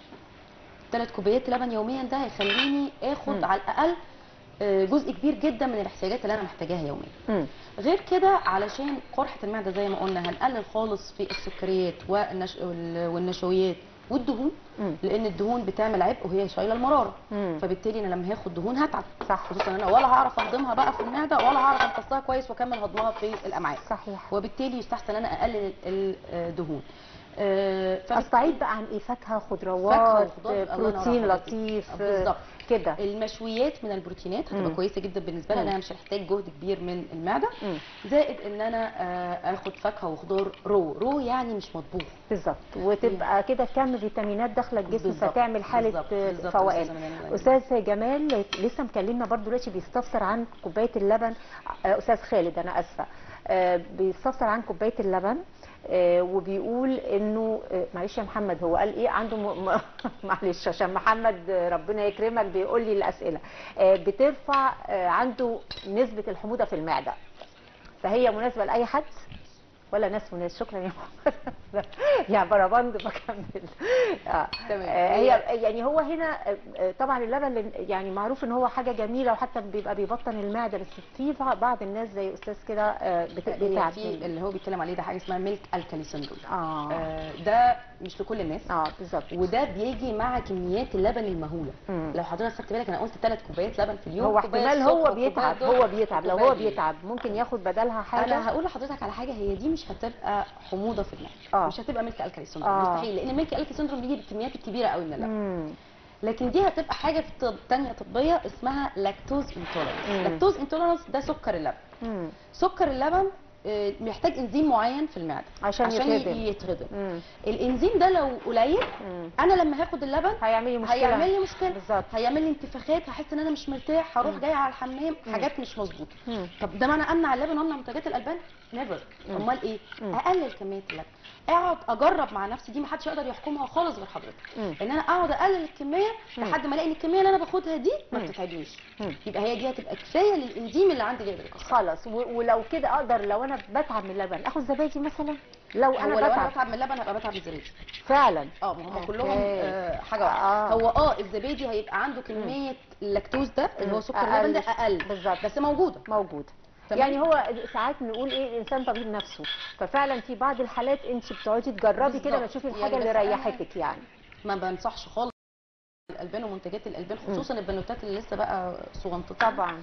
ثلاث كوبايات لبن يوميا ده هيخليني اخد مم. على الاقل آه، جزء كبير جدا من الاحتياجات اللي انا محتاجاها يوميا. مم. غير كده علشان قرحه المعده زي ما قلنا هنقلل خالص في السكريات والنش... وال- والنشويات والدهون، مم. لان الدهون بتعمل عبء وهي شايله المراره. مم. فبالتالي انا لما هاخد دهون هتعب، صح. خصوصا انا ولا هعرف اهضمها بقى في المعده ولا هعرف امتصها كويس واكمل هضمها في الامعاء. صحيح. وبالتالي يستحسن انا اقلل الدهون. آه، فبالتالي- استعيد بقى عن ايه؟ فاكهه، خضروات، فاكهة وخضار، الله ينور بروتين عليك. لطيف بالظبط كده. المشويات من البروتينات هتبقى مم. كويسه جدا بالنسبه لي، مم. انا مش هحتاج جهد كبير من المعده. مم. زائد ان انا آه، اخد فاكهه وخضار رو رو يعني مش مطبوخ. بالظبط، وتبقى كده كم فيتامينات داخله الجسم بالظبط. فتعمل حاله بالظبط. بالظبط. فوقان. أستاذة منال. استاذ جمال لسه مكلمنا برضو دلوقتي بيستفسر عن كوبايه اللبن. آه، استاذ خالد انا اسفه، آه، بيستفسر عن كوبايه اللبن، آه، وبيقول انه آه، معلش يا محمد هو قال ايه عنده م... م- معلش عشان محمد آه، ربنا يكرمك بيقول لي الاسئله، آه، بترفع آه، عنده نسبه الحموضه في المعده، فهي مناسبه لاي حد ولا ناس وناس؟ شكرا يا محمد. يا بربند بكمل. آه. تمام. آه، هي يعني هو هنا آه، طبعا اللبن يعني معروف ان هو حاجه جميله وحتى بيبقى بيبطن المعده، بس في بعض الناس زي استاذ كده آه، بت- هي بتعب في اللي هو بيتكلم عليه ده حاجه اسمها ميلك الكالي سندروم. اه آه، ده مش لكل الناس. اه بالظبط. وده بيجي مع كميات اللبن المهوله. مم. لو حضرتك خدت بالك انا قلت ثلاث كوبايات لبن في اليوم. هو كوباية احتمال الصبح هو وكوباية بيتعب، الظهر هو بيتعب لو هو وكوباية بالليل. بيتعب ممكن ياخد بدلها حاجه. انا هقول لحضرتك على حاجه، هي دي مش هتبقى حموضه في المعده. آه. مش هتبقى ميلك الكالي سندروم. آه. مستحيل، لان الميلك الكالي سندروم بيجي بالكميات الكبيره قوي من اللبن. مم. لكن دي هتبقى حاجه في طب تانية طبيه اسمها لاكتوز انتولرانس. مم. لاكتوز انتولرانس ده سكر اللبن. مم. سكر اللبن آه، محتاج انزيم معين في المعده عشان عشان يتهضم. يتهضم. مم. الانزيم ده لو قليل، مم. انا لما هاخد اللبن هيعمل لي مشكله. هيعمل لي مشكله. بالظبط. هيعمل لي انتفاخات، هحس ان انا مش مرتاح، هروح جاي على الحمام، حاجات مش مظبوطه. مم. طب ده معنى امنع اللبن وامنع منتجات الالبان؟ نيفر. امال ايه؟ مم. اقلل كميه اللبن، اقعد اجرب مع نفسي، دي ما حدش يقدر يحكمها خالص غير حضرتك. مم. ان انا اقعد اقلل الكميه مم. لحد ما الاقي ان الكميه اللي انا باخدها دي ما مم. بتتعبنيش. مم. يبقى هي دي هتبقى كفايه للانزيم اللي عندي جاي بالكسر. خلاص. و- ولو كده اقدر لو انا بتعب من اللبن اخد زبادي مثلا؟ لو هو انا لو انا بتعب بتعب من اللبن هبقى بتعب من الزبادي. فعلا. اه ما هم أوكي. كلهم آه حاجه واحده. آه. هو اه الزبادي هيبقى عنده كميه اللاكتوز ده اللي هو سكر اللبن ده اقل، بالظبط. بس موجوده. موجود. تمام. يعني هو ساعات نقول ايه الانسان طبيب نفسه، ففعلا في بعض الحالات انت بتقعدي تجربي كده ما بالظبط. تشوفي يعني الحاجه اللي بس أنا- ريحتك يعني. ما بنصحش خالص الالبان ومنتجات الالبان، خصوصا البنوتات اللي لسه بقى صغنطتين. طبعا.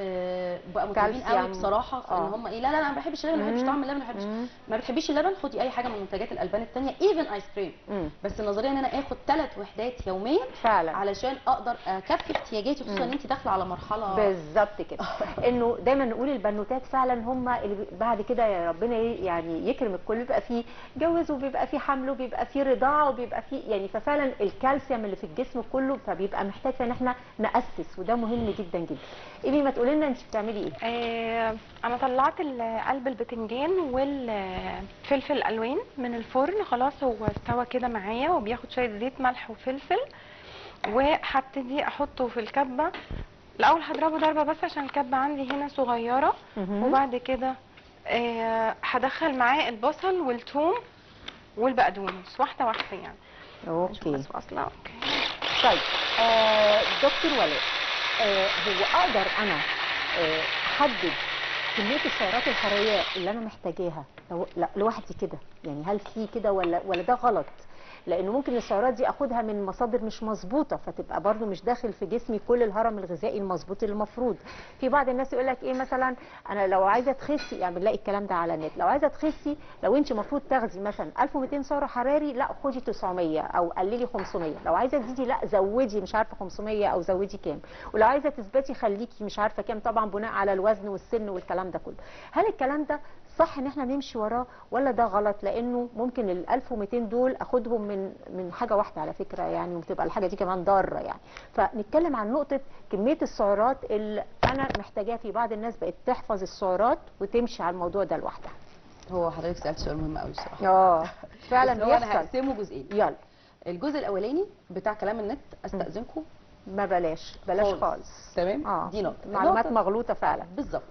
آه بقى متعبين كالسيوم. قوي بصراحه في ان آه. هم ايه، لا لا انا ما بحبش اللبن، ما بحبش مم. طعم اللبن، ما بحبش. مم. ما بتحبيش اللبن، خدي اي حاجه من منتجات الالبان الثانيه، ايفن ايس كريم. مم. بس النظريه ان انا اخد ثلاث وحدات يوميا فعلا. علشان اقدر اكفي احتياجاتي، خصوصا ان انت داخله على مرحله. بالظبط كده. انه دايما نقول البنوتات فعلا هم اللي بي- بعد كده يا ربنا ي- يعني يكرم الكل، بيبقى فيه جواز وبيبقى فيه حمل وبيبقى فيه رضاعه وبيبقى فيه يعني، ففعلا الكالسيوم اللي في الجسم كله فبيبقى محتاج ان احنا ناسس، وده مهم جدا جدا. ايمي ما تقولي لنا انت بتعملي ايه؟ آه، انا طلعت ال- قلب البتنجان والفلفل الالوان من الفرن، خلاص هو استوى كده معايا وبياخد شويه زيت ملح وفلفل، وهبتدي احطه في الكبه. الاول هضربه ضربه بس عشان الكبه عندي هنا صغيره، مهم. وبعد كده آه، هدخل معاه البصل والثوم والبقدونس واحده واحده يعني. اوكي. بس واصله. اوكي. طيب آه دكتور ولاء، آه هو اقدر انا آه، احدد كميه السعرات الحراريه اللي انا محتاجاها لو لا لوحدي كده؟ يعني هل في كده ولا ولا ده غلط؟ لانه ممكن السعرات دي اخدها من مصادر مش مظبوطه، فتبقى برده مش داخل في جسمي كل الهرم الغذائي المظبوط اللي المفروض. في بعض الناس يقول لك ايه مثلا، انا لو عايزه تخسي، يعني بنلاقي الكلام ده على النت، لو عايزه تخسي لو انت المفروض تاخدي مثلا ألف ومئتين سعر حراري، لا خدي تسعمية او قللي خمسمية، لو عايزه تزيدي لا زودي مش عارفه خمسمية او زودي كام، ولو عايزه تثبتي خليكي مش عارفه كام، طبعا بناء على الوزن والسن والكلام ده كله. هل الكلام ده صح ان احنا نمشي وراه ولا ده غلط؟ لانه ممكن ال ألف ومئتين دول اخدهم من من حاجه واحده على فكره يعني، وتبقى الحاجه دي كمان ضاره يعني. فنتكلم عن نقطه كميه السعرات اللي انا محتاجاها. في بعض الناس بقت تحفظ السعرات وتمشي على الموضوع ده لوحدها. هو حضرتك سالت سؤال مهم قوي الصراحه. اه فعلا بس هو انا بيحصل. هقسمه جزئين. يلا. الجزء الاولاني بتاع كلام النت استاذنكم ما بلاش بلاش خالص. خالص. تمام. اه دي نقطه معلومات النقطة- مغلوطه فعلا. بالظبط.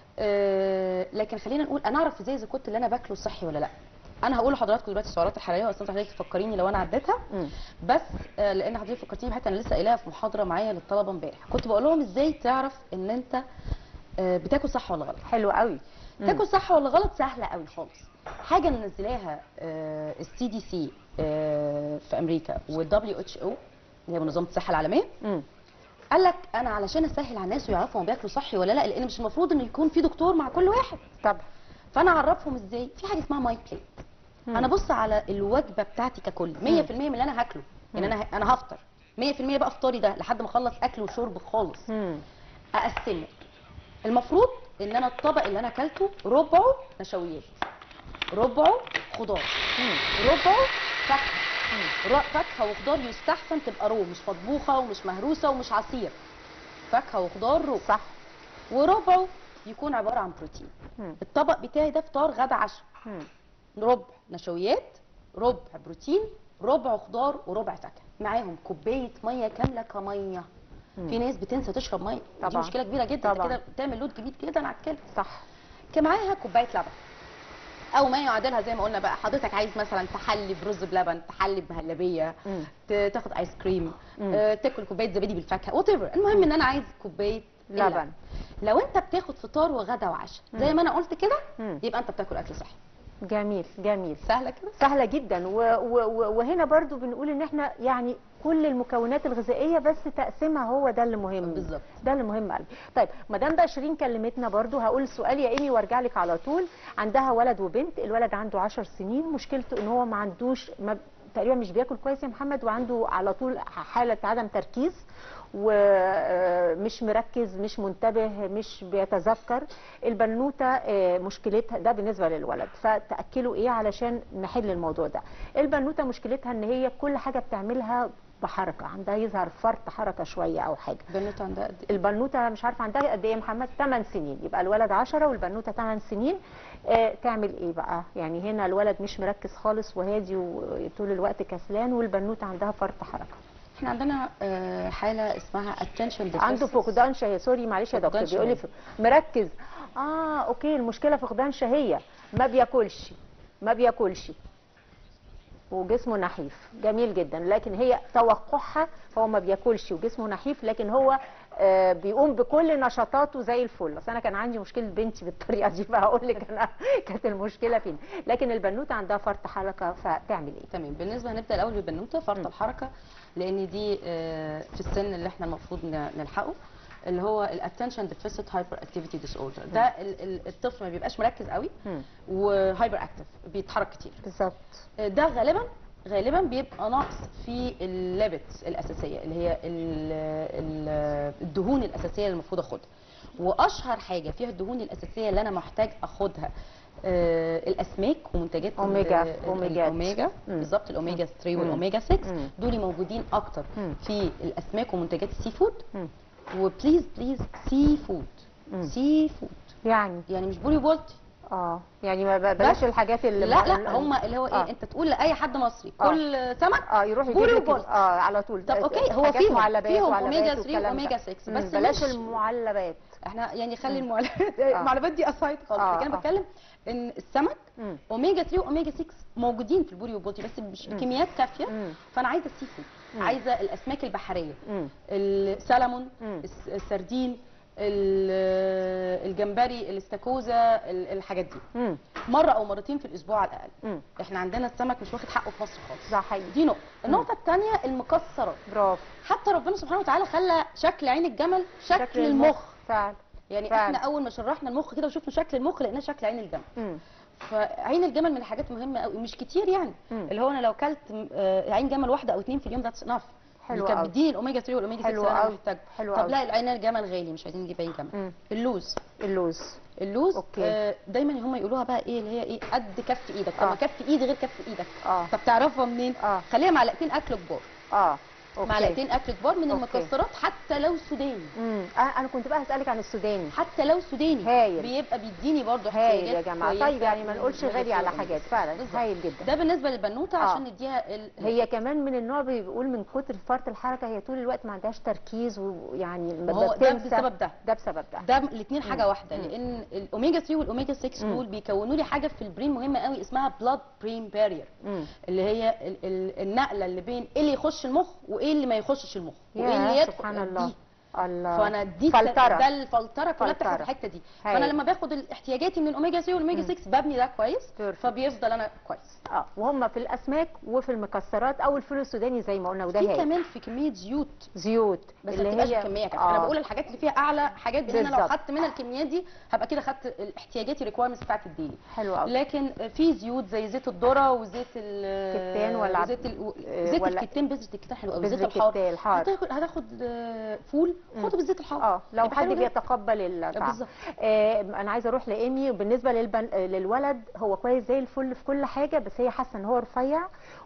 آه لكن خلينا نقول انا اعرف ازاي اذا كنت اللي انا باكله صحي ولا لا. انا هقول لحضراتكم دلوقتي السعرات الحراريه، واصلا حضرتك تفكريني لو انا عديتها. مم. بس آه لان حضرتك فكرتيني بحته انا لسه قايلها في محاضره معايا للطلبه امبارح، كنت بقول لهم ازاي تعرف ان انت آه بتاكل صح ولا غلط. حلو قوي. مم. تاكل صح ولا غلط سهله قوي خالص. حاجه منزلاها السي دي سي في امريكا والدبليو اتش او اللي هي منظمه الصحه العالميه. مم. قال لك انا علشان اسهل على الناس ويعرفوا هم بياكلوا صحي ولا لا، لان مش المفروض ان يكون في دكتور مع كل واحد. طب فانا اعرفهم ازاي؟ في حاجه اسمها ماي بليت. انا بص على الوجبه بتاعتي ككل مية في المية من اللي انا هاكله. يعني انا انا هفطر مية في المية بقى افطاري ده لحد ما اخلص اكل وشرب خالص. مم. اقسمه. المفروض ان انا الطبق اللي انا اكلته ربعه نشويات، ربعه خضار، ربعه فاكهه. ر- فاكهه وخضار يستحسن تبقى رو، مش مطبوخه ومش مهروسه ومش عصير. فاكهه وخضار رو. صح. وربعه يكون عباره عن بروتين. مم. الطبق بتاعي ده فطار غدا عشاء. مم. ربع نشويات، ربع بروتين، ربع خضار، وربع فاكهه، معاهم كوبايه ميه كامله كميه. في ناس بتنسى تشرب ميه، دي طبعا. مشكله كبيره جدا. طبعا. انت كده بتعمل لود كبير جدا على الكلى. صح. كان معاها كوبايه لبن او ما يعادلها زي ما قلنا بقى. حضرتك عايز مثلا تحلي برز بلبن، تحلي بمهلبيه، مم. ت- تاخد ايس كريم، مم. آه، تاكل كوبايه زبادي بالفاكهه وات ايفر. المهم ان انا عايز كوبايه لبن. اللبن. لو انت بتاخد فطار وغدا وعشاء زي ما انا قلت كده، مم. يبقى انت بتاكل اكل صحي. جميل جميل. سهله كده. سهله جدا. و و و وهنا برضو بنقول ان احنا يعني كل المكونات الغذائيه بس تقسيمها هو ده اللي مهم. بالظبط. ده اللي مهم قوي. طيب مدام بقى شيرين كلمتنا برضو، هقول السؤال يا ايمي وارجع لك على طول. عندها ولد وبنت، الولد عنده عشر سنين، مشكلته ان هو ما عندوش ما تقريبا مش بياكل كويس يا محمد، وعنده على طول حاله عدم تركيز ومش مركز، مش منتبه، مش بيتذكر. البنوته مشكلتها ده بالنسبه للولد، فتاكلوا ايه علشان نحل الموضوع ده. البنوته مشكلتها ان هي كل حاجه بتعملها بحركه، عندها يظهر فرط حركه شويه او حاجه. البنوته عندها قد ايه؟ البنوته مش عارفه عندها قد ايه يا محمد؟ ثمان سنين. يبقى الولد عشرة والبنوته ثمان سنين. آه تعمل ايه بقى؟ يعني هنا الولد مش مركز خالص وهادي وطول الوقت كسلان، والبنوته عندها فرط حركه. احنا عندنا آه، حاله اسمها attention deficit. عنده فقدان شهيه. سوري معلش يا دكتور، فقدان بيقول لي شهية. مركز. اه اوكي، المشكله فقدان شهيه، ما بياكلش ما بياكلش وجسمه نحيف. جميل جدا. لكن هي توقعها هو ما بياكلش وجسمه نحيف، لكن هو آه بيقوم بكل نشاطاته زي الفل. اصل انا كان عندي مشكله بنتي بالطريقه دي، فهقول لك انا كانت المشكله فين. لكن البنوته عندها فرط حركه، فتعمل ايه؟ تمام. بالنسبه هنبدا الاول بالبنوته فرط الحركه، لان دي آه، في السن اللي احنا المفروض ن- نلحقه، اللي هو الاتنشن ديفيسيت هايبر اكتيفيتي ديس اوردر. ده ال- ال- الطفل ما بيبقاش مركز قوي مم. وهايبر اكتف، بيتحرك كتير. بالظبط. آه، ده غالبا غالبا بيبقى نقص في الليبتس الاساسيه اللي هي ال- ال- الدهون الاساسيه اللي المفروض اخدها. واشهر حاجه فيها الدهون الاساسيه اللي انا محتاج اخدها آه، الاسماك ومنتجات أوميجا- ال- أوميجات. الاوميجا. مم. بالظبط، الاوميجا ثلاثة مم. والاوميجا ستة مم. دول موجودين اكتر مم. في الاسماك ومنتجات السي فود. مم. وبليز بليز سي فود. مم. سي فود يعني يعني مش بوري بولتي. اه يعني ما ب- بلاش بس. الحاجات اللي لا لا، هم اللي هو ايه، آه. انت تقول لاي حد مصري آه. كل سمك اه يروح يجيب بوري لك وبولتي. اه على طول. طب اوكي، هو حاجات فيهم معلبات فيهم وعلبات اوميجا ثلاثة والكلام ده. واوميجا ستة، مم، بس بلاش مش المعلبات. احنا يعني خلي مم. المعلبات آه. المعلبات دي اسايد خالص. آه، لكن انا آه. بتكلم ان السمك مم. اوميجا ثلاثة واوميجا ستة موجودين في البوري والبولتي، بس مش مم. بكميات كافيه. مم. فانا عايزه السي فود، مم. عايزه الاسماك البحريه، مم. السلمون، مم. الس- السردين، الجمبري، الاستاكوزا، الحاجات دي مم. مره او مرتين في الاسبوع على الاقل. مم. احنا عندنا السمك مش واخد حقه في مصر خالص. ده حقيقي. دي نقطه. النقطه الثانيه المكسرات. برافو. حتى ربنا سبحانه وتعالى خلى شكل عين الجمل شكل, شكل المخ, المخ. فعلا. يعني فعلا. احنا اول ما شرحنا المخ كده وشفنا شكل المخ لقيناه شكل عين الجمل. مم. فعين الجمل من الحاجات مهمه قوي، مش كتير يعني. مم. اللي هو انا لو كلت عين جمل واحده او اتنين في اليوم ذاتس انف. حلو قوي. بتديني الاوميجا ثلاثة والاوميجا ستة اللي انا محتاجه. حلو طب لا العين الجمل غالي، مش عايزين نجيب عين جمل. مم. اللوز. اللوز. اللوز أوكي. آه دايما هم يقولوها بقى ايه اللي هي ايه قد كف ايدك. طب آه. ما كف ايدي غير كف ايدك. اه طب تعرفها منين؟ اه خليها معلقتين اكل كبار. اه أوكي. معلقتين اكل كبار من أوكي. المكسرات حتى لو سوداني. امم انا كنت بقى هسالك عن السوداني. حتى لو سوداني هايل. بيبقى بيديني برضو هايل يا جماعه. طيب يعني ما نقولش غالي على حاجات فعلا. بالزبط. هايل جدا. ده بالنسبه للبنوته آه. عشان نديها ال... هي كمان من النوع بيقول من كتر فرط الحركه هي طول الوقت ما عندهاش تركيز، ويعني ما هو ده بسبب ده. ده بسبب ده. ده الاثنين حاجه مم. واحده. مم. لان الاوميجا ثلاثة والاوميجا ستة دول بيكونوا لي حاجه في البرين مهمه قوي اسمها بلاد برين بارير، اللي هي ال ال النقله اللي بين ايه اللي يخش المخ وايه اللي ما يخشش المخ وايه اللي يدخل. سبحان الله. دي. الله. فانا دي فلترة. ده الفلتره كلها بتحصل في الحته دي. هاي. فانا لما باخد احتياجاتي من الاوميجا ثلاثة والاوميجا ستة ببني ده كويس. Perfect. فبيفضل انا كويس. اه وهم في الاسماك وفي المكسرات او الفول السوداني زي ما قلنا، وده في هاي. كمان في كميه زيوت. زيوت بس اللي ما تبقاش بكميه كمان. آه. انا بقول الحاجات اللي فيها اعلى حاجات، لان انا لو خدت منها الكميات دي هبقى كده خدت احتياجاتي ريكوايرمنتس بتاعت الديلي. حلو قوي. لكن في زيوت زي زيت الذره وزيت الكتان ولا زيت ال... زيت ولا الكتان. بذره الكتان حلو قوي. زيت الحار. الحار هتاخد هتاخد فول خده بالزيت الحار. اه لو حد بيتقبل الطعم. بالظبط. آه انا عايزه اروح لامي. بالنسبه للبن... للولد هو كويس زي الفل في كل حاجه، بس هي حاسه ان هو رفيع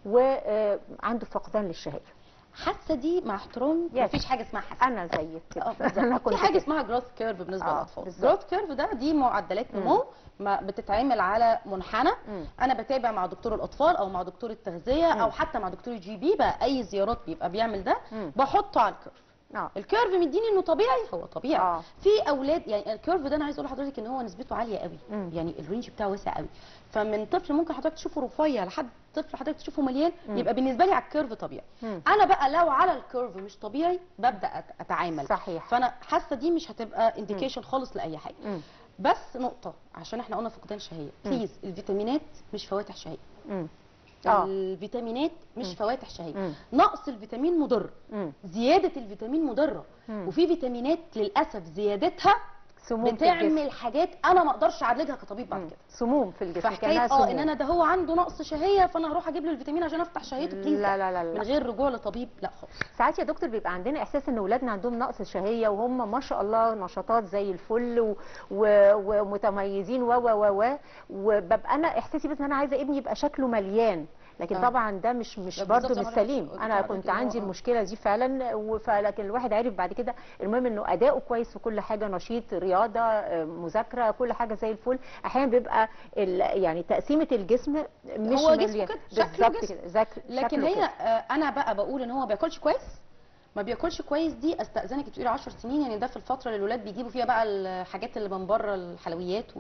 وعنده فقدان للشهيه. حاسه دي مع احترامي مفيش حاجه اسمها حاسه. انا زيك كده. انا كنت في حاجه اسمها جروث كيرف بالنسبه للاطفال. جروث كيرف ده دي معدلات نمو ما بتتعمل على منحنى. انا بتابع مع دكتور الاطفال او مع دكتور التغذيه مم. او حتى مع دكتور الجي بي بقى اي زيارات بيبقى بيعمل ده. مم. بحطه على الكيرف. آه. الكيرف مديني انه طبيعي، هو طبيعي. آه. في اولاد يعني الكيرف ده انا عايز اقول لحضرتك ان هو نسبته عاليه قوي. مم. يعني الرينج بتاعه واسع قوي. فمن طفل ممكن حضرتك تشوفه رفيع لحد طفل حضرتك تشوفه مليان. مم. يبقى بالنسبه لي على الكيرف طبيعي. مم. انا بقى لو على الكيرف مش طبيعي ببدا اتعامل. صحيح. فانا حاسه دي مش هتبقى انديكيشن خالص لاي حاجه. مم. بس نقطه عشان احنا قلنا فقدان شهيه، بليز الفيتامينات مش فواتح شهيه. مم. آه. الفيتامينات مش مم. فواتح شهيه. مم. نقص الفيتامين مضر. مم. زياده الفيتامين مضره. مم. وفي فيتامينات للاسف زيادتها سموم بتعمل حاجات انا ما اقدرش اعالجها كطبيب بعد كده. سموم في الجسم. فحكايه اه ان انا ده هو عنده نقص شهيه فانا هروح اجيب له الفيتامين عشان افتح شهيته بليز. لا لا لا, لا. من غير رجوع لطبيب لا خالص. ساعات يا دكتور بيبقى عندنا احساس ان اولادنا عندهم نقص شهيه وهم ما شاء الله نشاطات زي الفل و... و... ومتميزين و و و وببقى انا احساسي بس ان انا عايزه ابني يبقى شكله مليان، لكن آه. طبعا ده مش مش برضه مش سليم. انا كنت عندي المشكله دي فعلا، فلكن الواحد عرف بعد كده المهم انه اداؤه كويس في كل حاجه، نشيط، رياضه، مذاكره، كل حاجه زي الفل. احيانا بيبقى يعني تقسيمه الجسم مش هو جسمه كده بالظبط كده. لكن هي كده. انا بقى بقول ان هو ما بياكلش كويس ما بياكلش كويس دي استاذنك تقولي عشر سنين، يعني ده في الفتره اللي الولاد بيجيبوا فيها بقى الحاجات اللي من بره الحلويات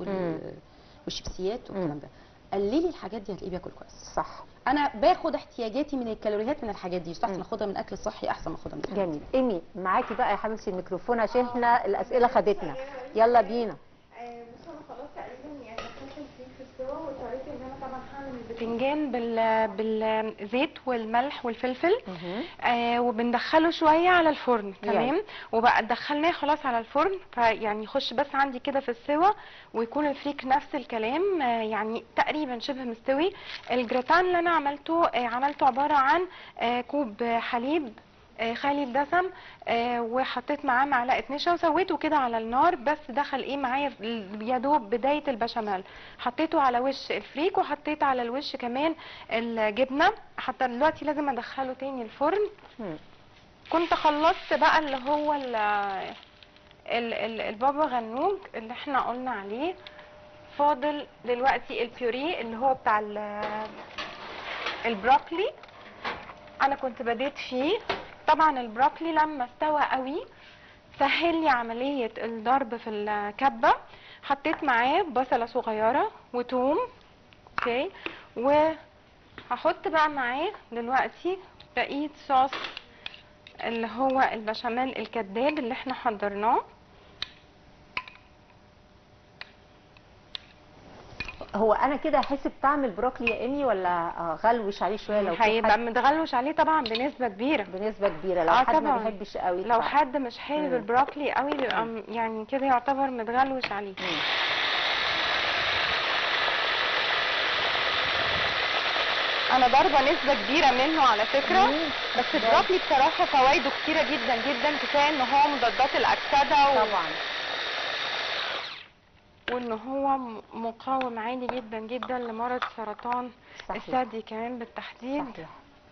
والشيبسيات والكلام ده. قللي الحاجات دي هتلاقيه بياكل كويس. صح. انا باخد احتياجاتي من الكالوريات من الحاجات دي، يستحسن اخدها من اكل صحي احسن ما اخدها من الحاجات. جميل. ايمي معاكي بقى يا حبيبتي الميكروفون عشان احنا الاسئله خدتنا. يلا بينا. بصوا انا خلاص تقريبا يعني دخلت الفريك في السوا، واضطريت ان انا طبعا هعمل البتنجان بال بالزيت والملح والفلفل. آه وبندخله شويه على الفرن. تمام. وبقى دخلناه خلاص على الفرن، فيعني يخش بس عندي كده في السوا ويكون الفريك نفس الكلام. آه يعني تقريبا شبه مستوي. الجراتان اللي انا عملته آه عملته عباره عن آه كوب حليب آه خالي الدسم آه وحطيت معاه معلقه نشا وسويته كده على النار، بس دخل ايه معايا يا دوب بدايه البشاميل. حطيته على وش الفريك وحطيت على الوش كمان الجبنه. حتى دلوقتي لازم ادخله تاني الفرن. كنت خلصت بقى اللي هو ال ال ال البابا غنوج اللي احنا قلنا عليه. فاضل دلوقتي البيوري اللي هو بتاع البروكلي. انا كنت بديت فيه. طبعا البروكلي لما استوى قوي سهل لي عمليه الضرب في الكبه. حطيت معاه بصله صغيره وتوم. اوكي. وهحط بقى معاه دلوقتي بقيه صوص اللي هو البشاميل الكداب اللي احنا حضرناه. هو انا كده احس بطعم البروكلي يا ايمي، ولا غلوش عليه شويه؟ لو في هيبقى حد متغلوش عليه طبعا بنسبه كبيره. بنسبه كبيره لو اه حد ما طبعا. بيحبش قوي لو الطعم. حد مش حابب مم. البروكلي قوي بيبقى مم. م- يعني كده يعتبر متغلوش عليه. مم. انا ضاربه نسبه كبيره منه على فكره. مم. بس البروكلي بصراحه فوائده كتيره جدا جدا، كفايه ان هو مضادات الاكسده و... طبعا. وان هو م- مقاوم عالي جدا جدا لمرض سرطان صحيح. الثدي كمان بالتحديد. صحيح.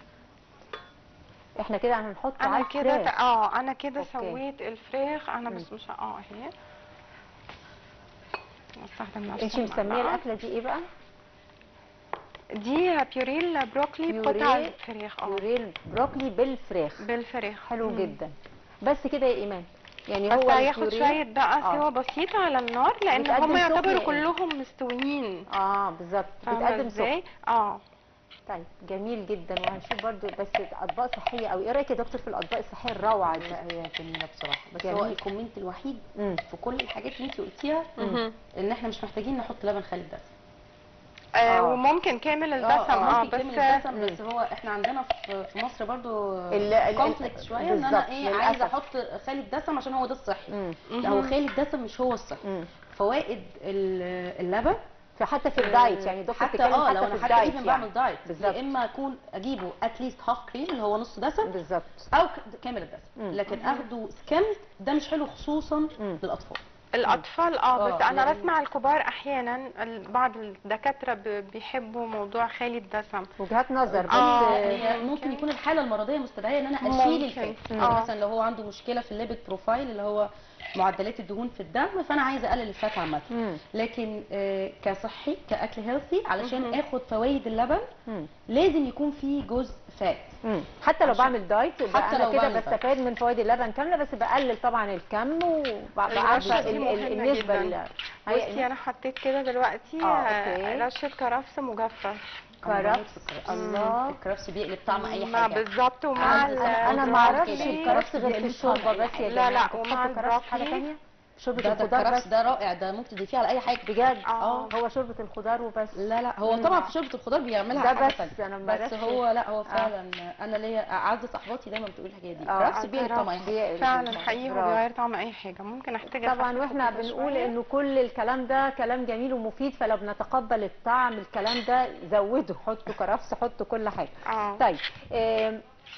احنا كده هنحط انا على كده الفراخ. ت- اه انا كده أوكي. سويت الفراخ. انا مم. بس مش اه اهي استخدم نفس انت المعلقة. مسميه الاكله دي ايه بقى؟ دي بيوريل بروكلي بقطع بيوريه الفراخ. اه بيوريه بروكلي بالفراخ. بالفراخ. حلو مم. جدا. بس كده يا ايمان؟ يعني بس هو هياخد البيوريه شويه بقى آه. سوا بسيط على النار، لان بيتقدم هم سخن يعتبروا إيه؟ كلهم مستويين. اه بالظبط، فاهمة بيتقدم سخن. ازاي؟ اه طيب جميل جدا. وهنشوف برضو بس اطباق صحيه قوي. ايه رايك يا دكتور في الاطباق الصحيه الروعه دي؟ لا هي جميله بصراحه، بس جميل. هو الكومنت الوحيد مم. في كل الحاجات اللي انت قلتيها مهم. ان احنا مش محتاجين نحط لبن خالي الدسم. آه آه. وممكن كامل الدسم. اه ممكن كامل بس الدسم، مم. بس هو احنا عندنا في في مصر برضو ال- ال- كومبلكس شويه ان انا بالظبط، ايه للأسف. عايزه احط خالي الدسم عشان هو ده الصحي. مم. لا هو خالي الدسم مش هو الصحي. مم. فوائد ال- اللبن فحتى في الدايت، يعني دكتور حتى بتتكلم اه حتى لو في انا حتى الدايت ايفن يعني. بعمل دايت بالظبط. يا اما اكون اجيبه اتليست هاف كريم اللي هو نص دسم بالظبط. او ك- كامل الدسم، مم. لكن اخده سكمد ده مش حلو خصوصا مم. للاطفال. الاطفال اه بس آه، انا لأن- بسمع الكبار احيانا ال- بعض الدكاتره ب- بيحبوا موضوع خالي الدسم. وجهات نظر. بس آه. هي ممكن. ممكن يكون الحاله المرضيه مستدعيه ان انا اشيل ممكن. الفات. مم. يعني آه. مثلا لو هو عنده مشكله في الليبيد بروفايل اللي هو معدلات الدهون في الدم، فانا عايزه اقلل الفات عامه. مم. لكن آه، كصحي كاكل هيلثي علشان مهم. اخد فوائد اللبن مم. لازم يكون فيه جزء فات. مم. حتى لو عشان- بعمل دايت يبقى حتى انا لو كده بعمل بستفاد من فوائد اللبن كامله، بس بقلل طبعا الكم وبعرفه الرشة دي مهمة النسبه جداً. ال- بصي انا حطيت كده دلوقتي آه، أوكي. آه، رشه كرفس مجفف. أنا بموت كرفس. في الكرفس. الله. الكرفس بيقلب طعم اي ما حاجه. بالظبط. ومع عندي ال- انا انا الخضار ما اعرفش كده. الكرفس غير في الشوربه بس يا لا، جماعه. لا، أنتوا ومع بتحطوا كرفس في حاجه البروكلي. ثانيه؟ شوربه ده ده الخضار الكرفس بس؟ ده رائع، ده ممكن تضيفيه على اي حاجه. بجد؟ آه. هو شوربه الخضار وبس؟ لا لا هو طبعا في شوربه الخضار بيعملها ده حاجه بس تانية. أنا ما بس بعرفش. هو لا هو فعلا انا ليا اعز صاحباتي دايما بتقول الحاجه دي. آه، كرفس بيقلب طعم اي حاجه. بيقلب فعلا الطعم. حقيقي هو برافو. بيغير طعم اي حاجه. ممكن احتاج طبعا أخفف واحنا كده بنقول شوية. انه كل الكلام ده كلام جميل ومفيد، فلو بنتقبل الطعم الكلام ده زودوا، حطوا كرفس، حطوا كل حاجه. اه طيب آم،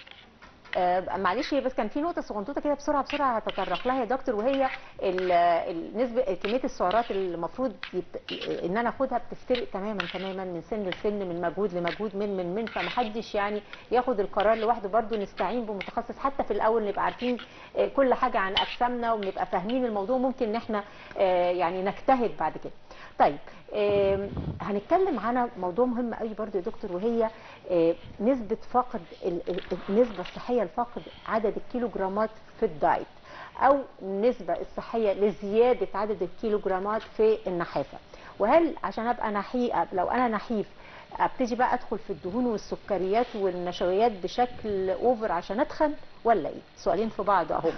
آه معلش، هي بس كان في نقطه صغنطوطه كده بسرعه بسرعه هتطرق لها يا دكتور، وهي ال- ال- نسبه كميه السعرات اللي المفروض يت... ان انا اخدها بتفترق تماما تماما من سن لسن، من مجهود لمجهود، من من من فمحدش يعني ياخد القرار لوحده، برضو نستعين بمتخصص حتى في الاول نبقى عارفين آه، كل حاجه عن اجسامنا ونبقى فاهمين الموضوع، ممكن ان احنا آه، يعني نجتهد بعد كده. طيب آم، هنتكلم عن موضوع مهم قوي برضو يا دكتور، وهي آه، نسبة فقد ال- ال- النسبة الصحية لفقد عدد الكيلوغرامات في الدايت، أو النسبة الصحية لزيادة عدد الكيلوغرامات في النحافة. وهل عشان أبقى نحيفة، لو أنا نحيف ابتدي بقى ادخل في الدهون والسكريات والنشويات بشكل اوفر عشان اتخن، ولا ايه؟ سؤالين في بعض اهو.